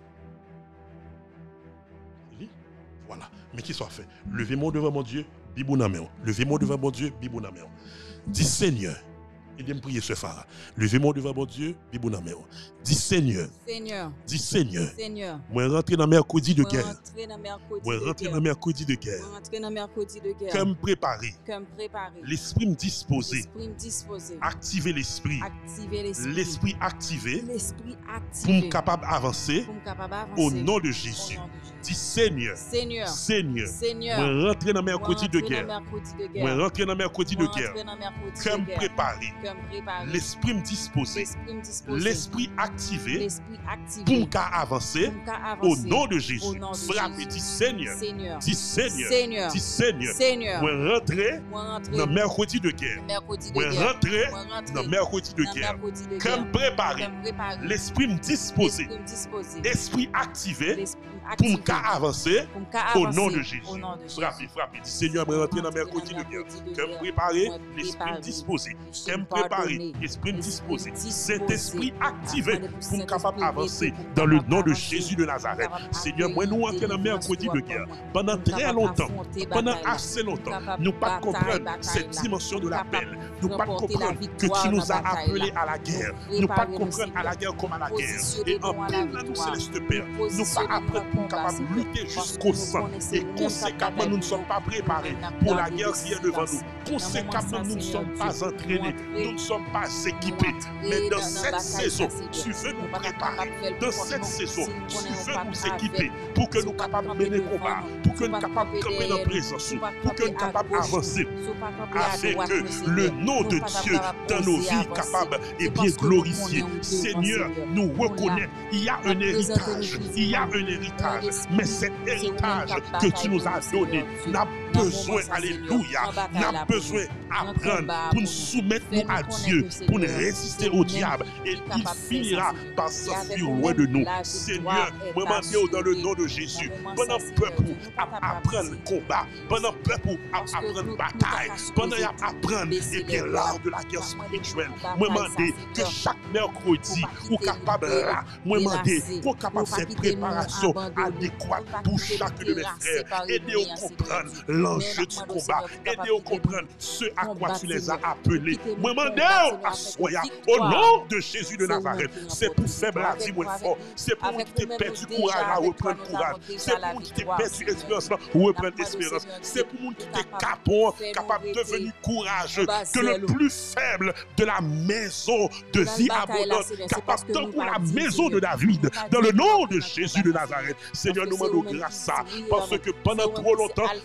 Voilà. Mais qui soit fait. Levez-moi devant mon Dieu, bibou nameo. Levez-moi devant mon Dieu, bibou nameo. Dis Seigneur. Aidez-moi à prier ce phare. Levez-moi devant mon Dieu, bibou nameo. Dis Seigneur. Seigneur. Dis Seigneur. Seigneur. Moi rentrer dans mercredi de guerre. Moi rentrer dans mercredi de guerre. Moi rentrer dans mercredi de guerre. Comme préparer. Comme préparer. L'esprit me disposer. L'esprit me disposer. Activer l'esprit. Activer l'esprit. L'esprit activé. L'esprit activé. Pour me capable avancer. Pour me capable avancer. Au nom de Jésus. Dis Seigneur. Seigneur. Seigneur. Seigneur. Moi rentrer dans mercredi de guerre. Moi rentrer dans mercredi de guerre. Comme préparer. Comme préparer. L'esprit me disposer. L'esprit activé. Pour me avancer. Au nom de Jésus. Frappez. Dis Seigneur. Seigneur. Dis Seigneur. Seigneur. Dis Seigneur. Seigneur. Moi rentrer dans mercredi de guerre. Moi rentrer dans mercredi de guerre. Comme préparer. L'esprit me disposer. Esprit activé. Pour me avancer au nom de Jésus. Frappez, frappez. Dis Seigneur, me rentrer dans mercredi de guerre. Comme préparer, l'esprit me disposer. Comme préparer, l'esprit me disposer. Cet esprit activé pour me capable d'avancer dans le nom de Jésus de Nazareth. Seigneur, moi nous entrons dans mercredi de guerre. Pendant très longtemps, pendant assez longtemps, nous pas comprendre cette dimension de l'appel. Nous pas comprendre que tu nous as appelés à la guerre. Nous pas comprendre à la guerre comme à la guerre. Et en plein dans nous, Céleste Père, nous pas apprendre pour capable de lutter jusqu'au sang. Et conséquemment, nous ne sommes pas préparés pour la guerre qui est devant nous. Conséquemment, nous ne sommes pas entraînés. Nous ne sommes pas équipés. Mais dans cette saison, tu veux nous préparer. Dans cette saison, tu veux nous équiper pour que nous capables de mener le combat, pour que nous capables de camper dans la présence, pour que nous capables d'avancer, afin que le nom de Dieu dans nos vies capable et bien glorifié. Seigneur, nous reconnaissons, il y a un héritage, il y a un héritage, mais cet héritage que tu nous as donné n'a besoin, alléluia, n'a besoin d'apprendre pour nous soumettre nous à Dieu, pour nous résister au diable, et il finira par s'enfuir loin de nous. Seigneur, moi m'en dans le nom de Jésus, pendant peuple apprendre le combat, pendant peuple apprendre la bataille, pendant apprendre et bien l'art de la guerre spirituelle, moi demander que chaque mercredi, ou capable là, moi demander qu'on capable faire préparation adéquate pour chacun de mes frères, aider à comprendre l'enjeu du combat, aider à comprendre ce à quoi tu les as appelés. Moi demander à soya au nom de Jésus de Nazareth. C'est pour faible à dire moins fort, c'est pour qui t'es perdu courage à reprendre courage, c'est pour qui t'es perdu espérance à reprendre espérance, c'est pour qui t'es capable capable de devenir courageux, que le plus faible de la maison de vie abondante, capable de pour la maison de David, dans le nom de Jésus de Nazareth. Seigneur, nous demandons grâce à ça, parce que pendant trop longtemps, le peuple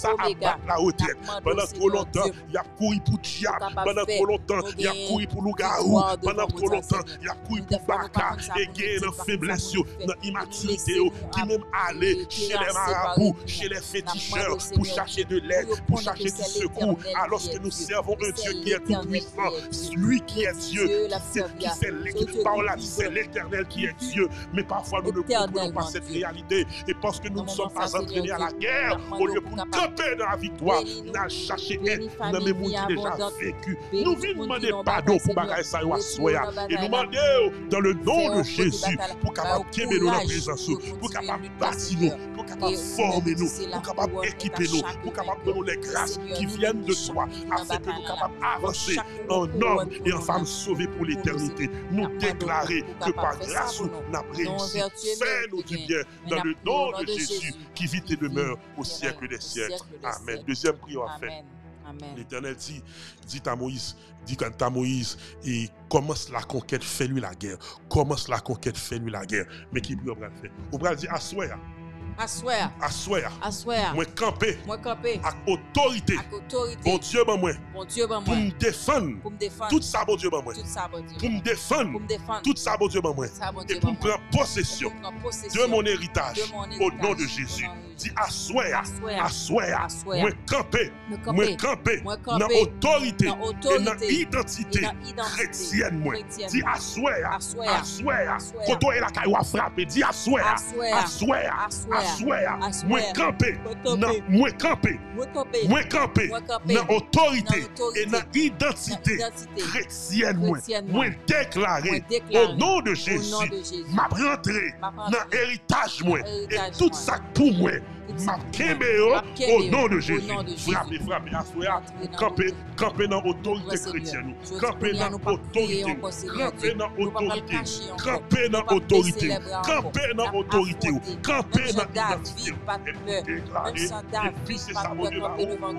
ça à battre la retraite. Pendant trop longtemps, il a couru pour diable. Pendant trop longtemps, il a couru pour loup-garou. Pendant trop longtemps, il a couru pour baka. Et gagné dans faiblesse, dans immaturité, qui même aller chez les marabouts, chez les féticheurs, pour chercher de l'aide, pour chercher du secours. Alors que nous servons un Dieu qui est tout puissant, lui qui est Dieu, qui c'est c'est l'Éternel qui est Dieu. Mais parfois nous ne comprenons pas cette réalité. Et parce que nous ne sommes pas entraînés à la guerre, au lieu pour camper dans la victoire, nous allons chercher aide dans les gens qui déjà vécu. Nous venons demander pardon pour bagaille ça ou assoya. Et nous demandons dans le nom de Jésus pour capable de nous dans la présence, pour capable de bâtir nous, pour capable de former nous, pour capable d'équiper nous, pour capable de nous les grâces qui viennent de toi, afin que nous capables d'avancer en homme et en femme sauvés pour l'éternité. Nous déclarer que par grâce nous avons réussi. Fais-nous du bien dans le nom de Jésus qui vit et demeure au siècle des siècles. Amen. Deuxième prière à faire. L'Éternel dit, dit à Moïse, dit quand à Moïse, et commence la conquête, fais-lui la guerre. Commence la conquête, fais-lui la guerre. Mais qui peut faire? On va dire, assoya. Assoya. Assoya. Assoya. Moi camper. Moi camper. Avec autorité. Avec autorité. Bon Dieu, ben moi. Bon Dieu, ben moi. Pour me défendre. Pour me défendre. Tout ça, bon Dieu, ben moi. Tout ça, bon Dieu. Pour me défendre. Pour me défendre. Tout ça, bon Dieu, ben moi. Et pour me prendre possession de mon héritage. Au nom de Jésus. Dis assoya. Assoya. Moi camper. Moi camper. Dans autorité. Et dans identité chrétienne, moi. Dis assoya. Assoya. Quand on est là, quand on frappe, dis assoya. Assoya. Assoya. Moi camper. Moi camper. Moi camper. Dans autorité et dans identité chrétienne, moi. Moi déclarer au nom de Jésus. M'a rentré dans l'héritage, moi. Et tout ça pour moi. Ma kébéo au nom de Jésus. Frappez, frappez, assoya, camper, camper dans l'autorité chrétienne. Camper dans l'autorité. Camper dans l'autorité. Camper dans l'autorité. Camper dans l'autorité. Camper dans l'identité. Et déclarer, depuis c'est ça, mon Dieu,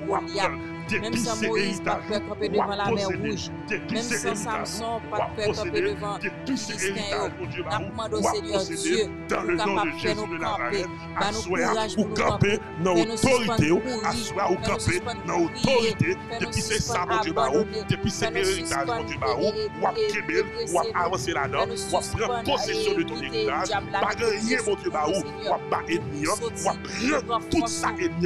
même sans Moïse, pas de peur camper devant la mer rouge. Même sans Samson, pas de peur camper devant les Philistins. Nous demandons au Seigneur Dieu, nous capable de faire nous camper, nous courage pour nous camper, dans l'autorité, assoir ou camper, dans l'autorité, depuis c'est ça, mon Dieu, depuis c'est l'héritage, mon Dieu, ou à Québec, ou à avancer là-dedans, ou à prendre possession de ton héritage, pas gagner, mon Dieu, ou à pas ennemi, ou à prendre tout ça ennemi,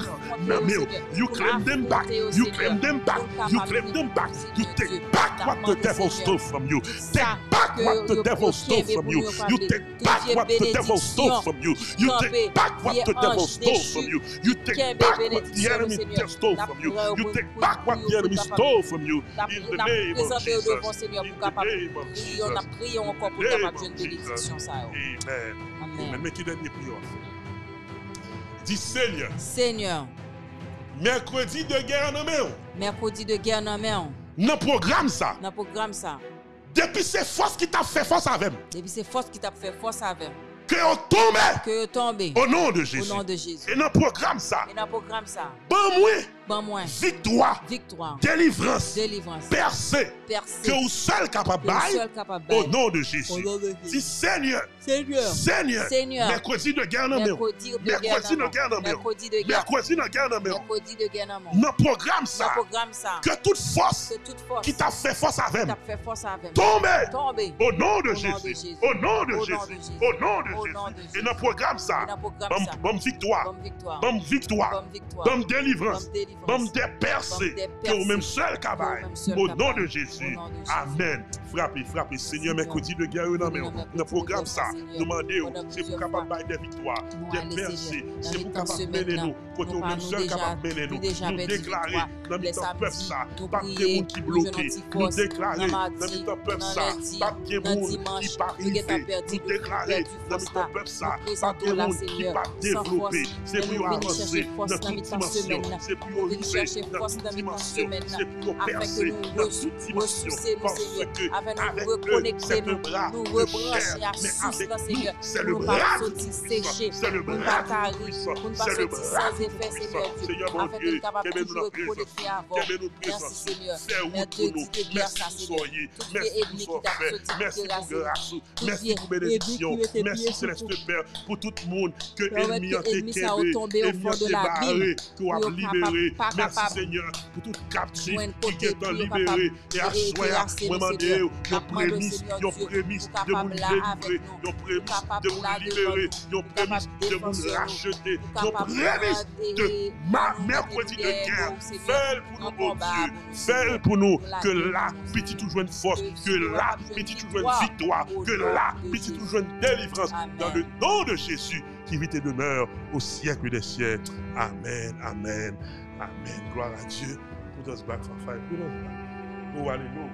you claim them back. You claim them back. You claim them back. You take back what the devil stole from you. Take back what the devil stole from you. You take back what the devil stole from you. You take back what the devil stole from you. You take back what the enemy stole from you. You take back what the enemy stole from you. In the name of Jesus. In the name of Jesus. Amen. Amen. Mais qui donne les prières? Dis Seigneur. Seigneur. Mercredi de guerre en main. Mercredi de guerre en main. Dans programme ça. Dans programme ça. Depuis c'est force qui t'a fait force avec. Depuis c'est force qui t'a fait force avec. Que on tombe. Que tombe. Au nom de Jésus. Au nom de Jésus. Et dans programme ça. Et dans programme ça. Bon moi. Bon moi. Victoire. Victoire. Délivrance. Délivrance. Percée. Percée. Que vous seul capable de au nom de Jésus. Dis Seigneur. Seigneur. Seigneur. Seigneur. Mercredi de guerre en main. Mercredi de guerre en main. Mercredi de guerre. Mercredi de guerre en main. Mercredi de guerre en main. Dans programme ça. Dans programme ça. Que toute force. Que toute force. Qui t'a fait force avec. T'a fait force avec. Tombe. Tombe. Au nom de Jésus. Au nom de Jésus. Au nom de Jésus. Et dans programme ça. Bonne victoire. Bonne victoire. Bonne délivrance. Bonne percée. Que vous même seul cabaye. Au nom de Jésus. Amen. Frappez, frappez. Seigneur, mercredi de guerre dans le programme ça. Demandez, c'est pour capable de des victoires, des percées. C'est pour capable de mêler nous. Côté vous même seul capable de mêler nous. Nous déclarer dans le temps peuple ça. Pas de monde qui bloqué. Nous déclarer dans le temps peuple ça. Pas de monde qui pas arrivé. Nous déclarer dans le temps peuple ça. Pas de monde qui pas développé. C'est pour avancer dans toute dimension. C'est pour nous venons chercher force dans notre semaine, afin que nous ressourcer nous, Seigneur, afin de nous reconnecter, nous, nous rebrancher à source, Seigneur, pour nous pas sortir sécher, pour nous pas carrer, pour nous pas sortir sans effet, Seigneur Dieu, afin de nous capables de toujours reconnecter avant. Merci, Seigneur. Merci pour nous. Merci pour Merci pour grâce. Merci pour bénédiction. Merci Céleste Père pour tout le monde que l'ennemi a été tombé au fond de la Bible, qui a libéré. Merci Seigneur pour toute captive qui est libéré et à soi, moi demander nos prémices, nos prémices de nous délivrer, nos prémices de nous libérer, nos prémices de nous racheter, nos prémices de mercredi de guerre. Fais pour nous, oh Dieu, fais pour nous que là, petit toujours une force, que là, petit toujours une victoire, que là, petit toujours une délivrance, dans le nom de Jésus qui vit et demeure au siècle des siècles. Amen, amen, amen. Gloire à Dieu. Put us back for five. Put us back. Oh, alléluia.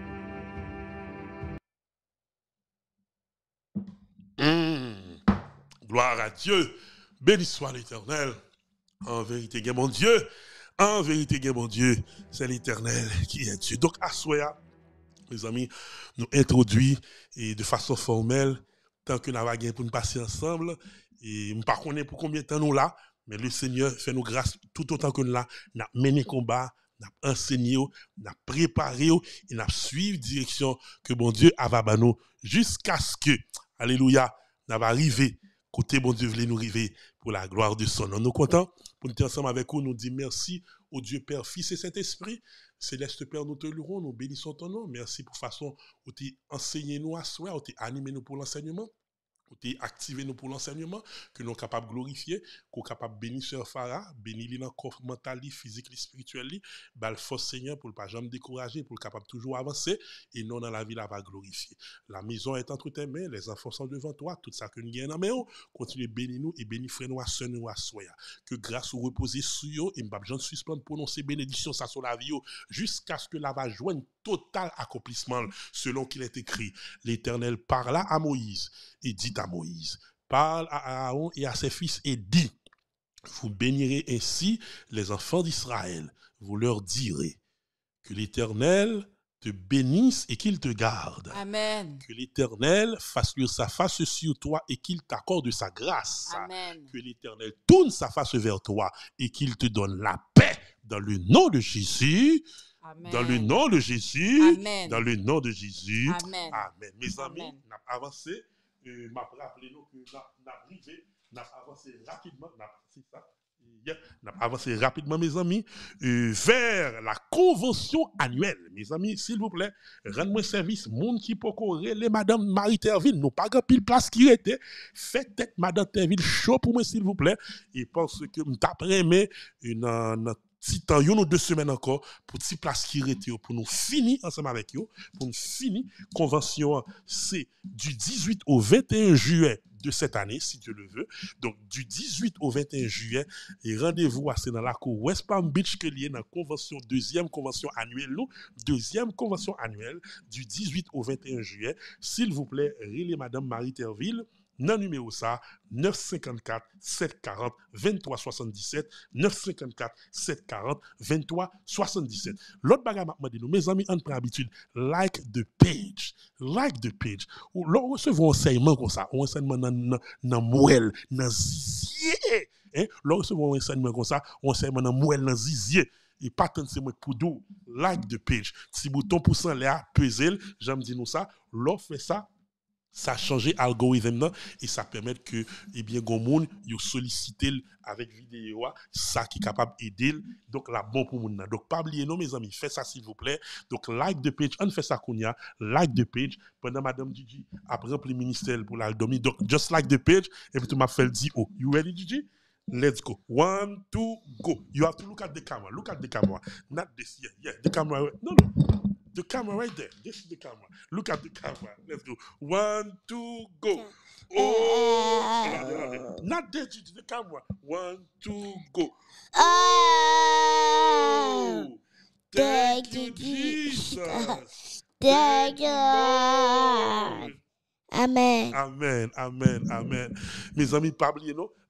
Mmh. Gloire à Dieu. Béni soit l'Éternel. En vérité, mon Dieu. En vérité, mon Dieu, c'est l'Éternel qui est Dieu. Donc, à Soya, mes amis, nous introduit et de façon formelle, tant que nous avons pour nous passer ensemble. Et nous ne connaissons pas pour combien de temps nous là, mais le Seigneur fait nous grâce tout autant que nous là. Nous avons mené combat, nous avons enseigné, nous avons préparé, et nous avons suivi la direction que bon Dieu a va nous jusqu'à ce que, alléluia, nous avons arrivé, côté bon Dieu voulait nous arriver pour la gloire de son nom. Nous sommes contents pour nous être ensemble avec vous. Nous disons merci au Dieu Père, Fils et Saint-Esprit. Céleste Père, nous te louons, nous bénissons ton nom. Merci pour la façon où tu enseigné nous à soi, où tu animé nous pour l'enseignement. Côté activer nous pour l'enseignement, que nous sommes capables de glorifier, que nous sommes capables de bénir Sœur Farah, bénir le corps mental, physique, spirituel, bal force Seigneur pour ne pas jamais décourager, pour le capable toujours avancer, et non dans la vie, là va glorifier. La maison est entre tes mains, les enfants sont devant toi, tout ça que nous gagnons, mais continue de bénir nous et bénir frère nous à sœur nous à soya. Que grâce ou reposer sur eux, et m'bab j'en suspends prononcer bénédiction ça sur la vie, jusqu'à ce que la va joindre total accomplissement, selon qu'il est écrit. L'Éternel parla à Moïse et dit à Moïse, parle à Aaron et à ses fils et dit, vous bénirez ainsi les enfants d'Israël, vous leur direz que l'Éternel te bénisse et qu'il te garde. Amen. Que l'Éternel fasse luire sa face sur toi et qu'il t'accorde sa grâce. Amen. Que l'Éternel tourne sa face vers toi et qu'il te donne la paix dans le nom de Jésus. Amen. Dans le nom de Jésus. Amen. Dans le nom de Jésus. Amen. Amen. Mes amis, Amen. nous avons avancé. Euh, m'a rappelé nous que nous avons arrivé, nous avons avancé rapidement, nous avons avancé rapidement, mes amis, euh, vers la convention annuelle. Mes amis, s'il vous plaît, rendez-moi service, monde qui peut courir, les Madame Marie Terville, nous pas pile place qui était, faites tête Madame Terville chaud pour moi, s'il vous plaît, et parce que nous t'apprenons une, une si temps, une ou deux semaines encore, pour petit place qui rete, pour nous finir ensemble avec eux, pour nous finir, convention, c'est du dix-huit au vingt et un juillet de cette année, si Dieu le veut. Donc, du dix-huit au vingt et un juillet, et rendez-vous, c'est dans la cour West Palm Beach, que lié dans la convention, deuxième convention annuelle, nous, deuxième convention annuelle, du dix-huit au vingt et un juillet. S'il vous plaît, relais Madame Marie Terville, non numéro ça, neuf cinq quatre, sept quatre zéro, deux trois sept sept, neuf cinq quatre, sept quatre zéro, deux trois sept sept. L'autre bagage m'a dit nous, mes amis, on prend habitude, like the page, like the page. Ou l'on recevons un enseignement comme ça, un enseignement dans dans mouelle, dans zizier, hein? L'on recevons un enseignement comme ça, un enseignement dans mouelle, dans zizier. Et pas tant c'est moi pour d'où, like the page. Si bouton pour cent là, peser, j'aime dire nous ça, l'on fait ça. Ça a changé l'algorithme et ça permet que eh bien gon monde yo solliciter avec vidéo ça qui est capable d'aider donc la bon pour monde. Donc pas oublier non mes amis, faites ça s'il vous plaît. Donc like the page, on fait ça qu'on y a, like the page pendant madame Gigi après rempli ministère pour l'aldomi. Donc just like the page et puis tu m'as fait le dire oh, you ready Gigi? Let's go. One, two, go. You have to look at the camera. Look at the camera. Not this. Yeah, yeah. The camera. No, no. The camera right there. This is the camera. Look at the camera. Let's go. One, two, go. Oh. Not there, the camera. One, two, go. Oh. Thank you, Jesus. Thank you, Lord. Amen. Amen, amen, amen. Mes amis, pas oublier, non?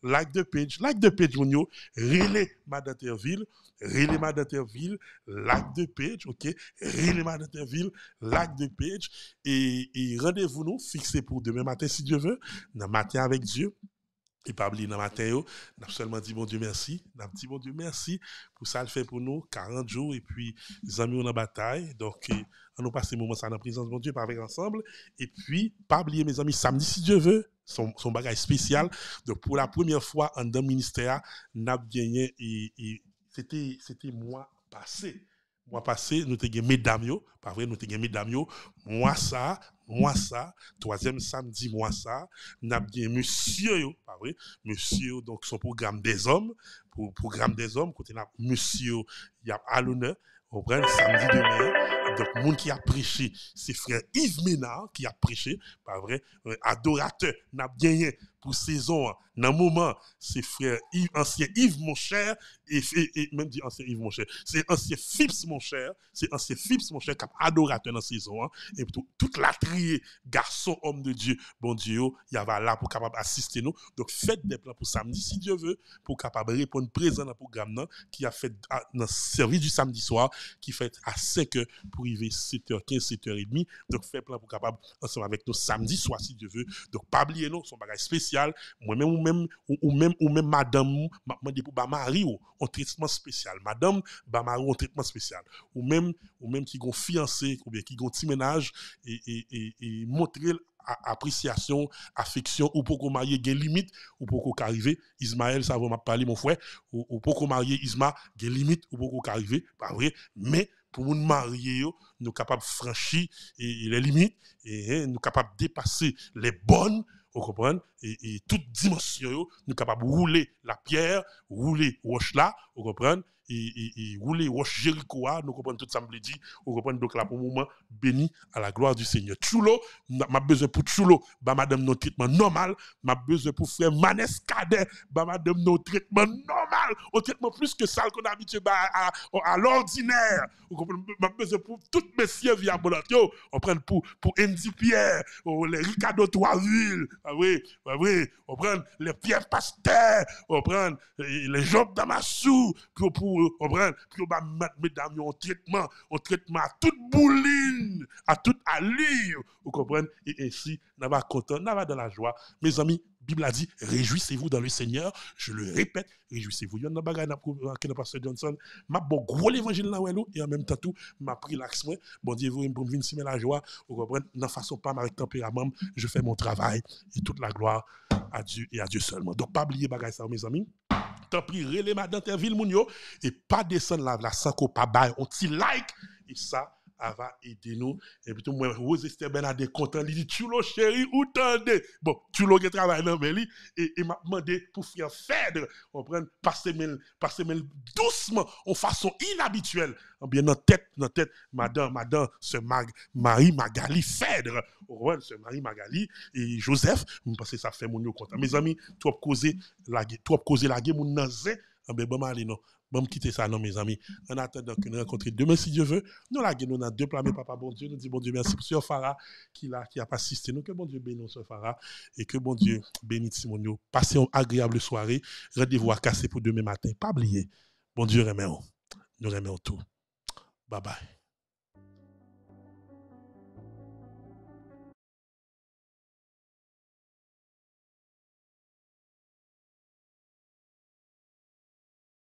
like the page, like the page, mon yo, relais Madame Terville, relais Madame Terville, like the page, ok, relais Madame Terville, like the page, et, et rendez-vous nous fixé pour demain matin, si Dieu veut, dans matin avec Dieu. Et pas oublier dans matin, yo, n'a seulement dit bon Dieu merci, n'a dit bon Dieu merci pour ça le fait pour nous quarante jours et puis les amis on en bataille. Donc eh, on nous passe ces moments ça dans la présence de bon Dieu pas avec ensemble et puis pas oublier mes amis samedi si Dieu veut son son bagage spécial. Donc pour la première fois en dans ministère n'a gagné et, et c'était c'était mois passé. Mois passé, nous avons gagné mesdames, yo. Pas vrai, nous avons gagné mesdames, yo. Moi ça, moi ça, troisième samedi, moi ça, nous avons gagné monsieur, yo. Pas vrai, monsieur, donc son programme des hommes, pour programme des hommes, côté là, monsieur, il y a à l'honneur, on prend samedi demain. Donc, le monde qui a prêché, c'est frère Yves Ménard qui a prêché, pas vrai, adorateur, n'a gagné pour saison, dans le moment, c'est frère Yves, ancien Yves mon cher, et, et, et même dit ancien Yves mon cher, c'est ancien Phipps mon cher, c'est ancien Phipps mon cher qui a adorateur dans la saison, et tout, toute la triée, garçon, homme de Dieu, bon Dieu, il y avait là pour capable assister nous. Donc, faites des plans pour samedi, si Dieu veut, pour capable répondre présent dans le programme qui a fait dans le service du samedi soir, qui fait à cinq heures pour arriver sept heures quinze, sept heures trente. Donc, faites plan pour capable ensemble avec nous samedi soir, si Dieu veut. Donc, pas oublier nous, son bagage spécial. Moi-même ou même ou, ou même ou même madame m'a demandé pour ba mari ou un traitement spécial. Madame ba mari un traitement spécial. Ou même ou même qui gon fiancé ou bien qui gon petit ménage et et et, et montrer appréciation, affection ou pour qu'on marie gen limite ou pour qu'on arriver Ismaël ça va m'a parler mon frère ou, ou pour qu'on marie Isma gen limite ou pour qu'on arriver pas vrai mais pour nous marier nous capables franchir et, et les limites et nous capables dépasser les bonnes vous comprenez et, et toute dimension nous sommes capables de rouler la pierre rouler roche là vous comprenez et, et, et rouler roche Jéricho nous comprenons tout ça me dit vous comprenez donc là pour le moment béni à la gloire du Seigneur Chulo m'a besoin pour Chulo bah madame notre traitement normal m'a besoin pour frère Manès Cadet bah madame notre traitement normal au traitement plus que ça qu'on a habitué bah, à, à, à l'ordinaire vous comprenez m'a besoin pour toutes messieurs via Bolatio on prend pour pour Andy Pierre les Ricardo Toisville ah oui ah oui on prend les Pierre Pasteur on prend les Job Damassou pour pour on prend pour bah mettre mesdames en traitement en traitement à toute bouline à toute allure vous comprenez et ainsi n'a pas content n'a pas dans la joie mes amis Bible a dit réjouissez-vous dans le Seigneur je le répète réjouissez-vous il y a un bagage que le pasteur Johnson m'a bon gros l'évangile là et en même temps tout m'a pris l'axe bon Dieu vous pour venir simer la joie vous comprenez dans façon pas avec tempérament je fais mon travail et toute la gloire à Dieu et à Dieu seulement donc pas oublier bagage ça mes amis tant pis relais madame Terville moun yo et pas descendre là la sans ko pas bail on petit like et ça va aider nous et puis tout moi Rose Esther Bernadette content il dit Chulo chéri ou tendez bon Chulo qui travaille dans Beli et et m'a demandé pour faire Fèdre on prend passer mail passer mail doucement en façon inhabituelle bien dans tête dans tête madame madame ce Mag, Marie Magali Fèdre ouais ce Marie Magali et Joseph parce que ça fait mon content mes amis trop causer la trop causer la guerre mon nanzé ben bon aller non bon quitter ça non mes amis en attendant que nous rencontrions demain si Dieu veut nous la nous dans deux plans mais papa bon Dieu nous dit bon Dieu merci pour Sœur Farah qui là qui a assisté nous que bon Dieu bénisse Sœur Farah et que bon Dieu bénisse Simonio passez une agréable soirée rendez-vous à casser pour demain matin pas oublier bon Dieu remet nous remet tout bye bye.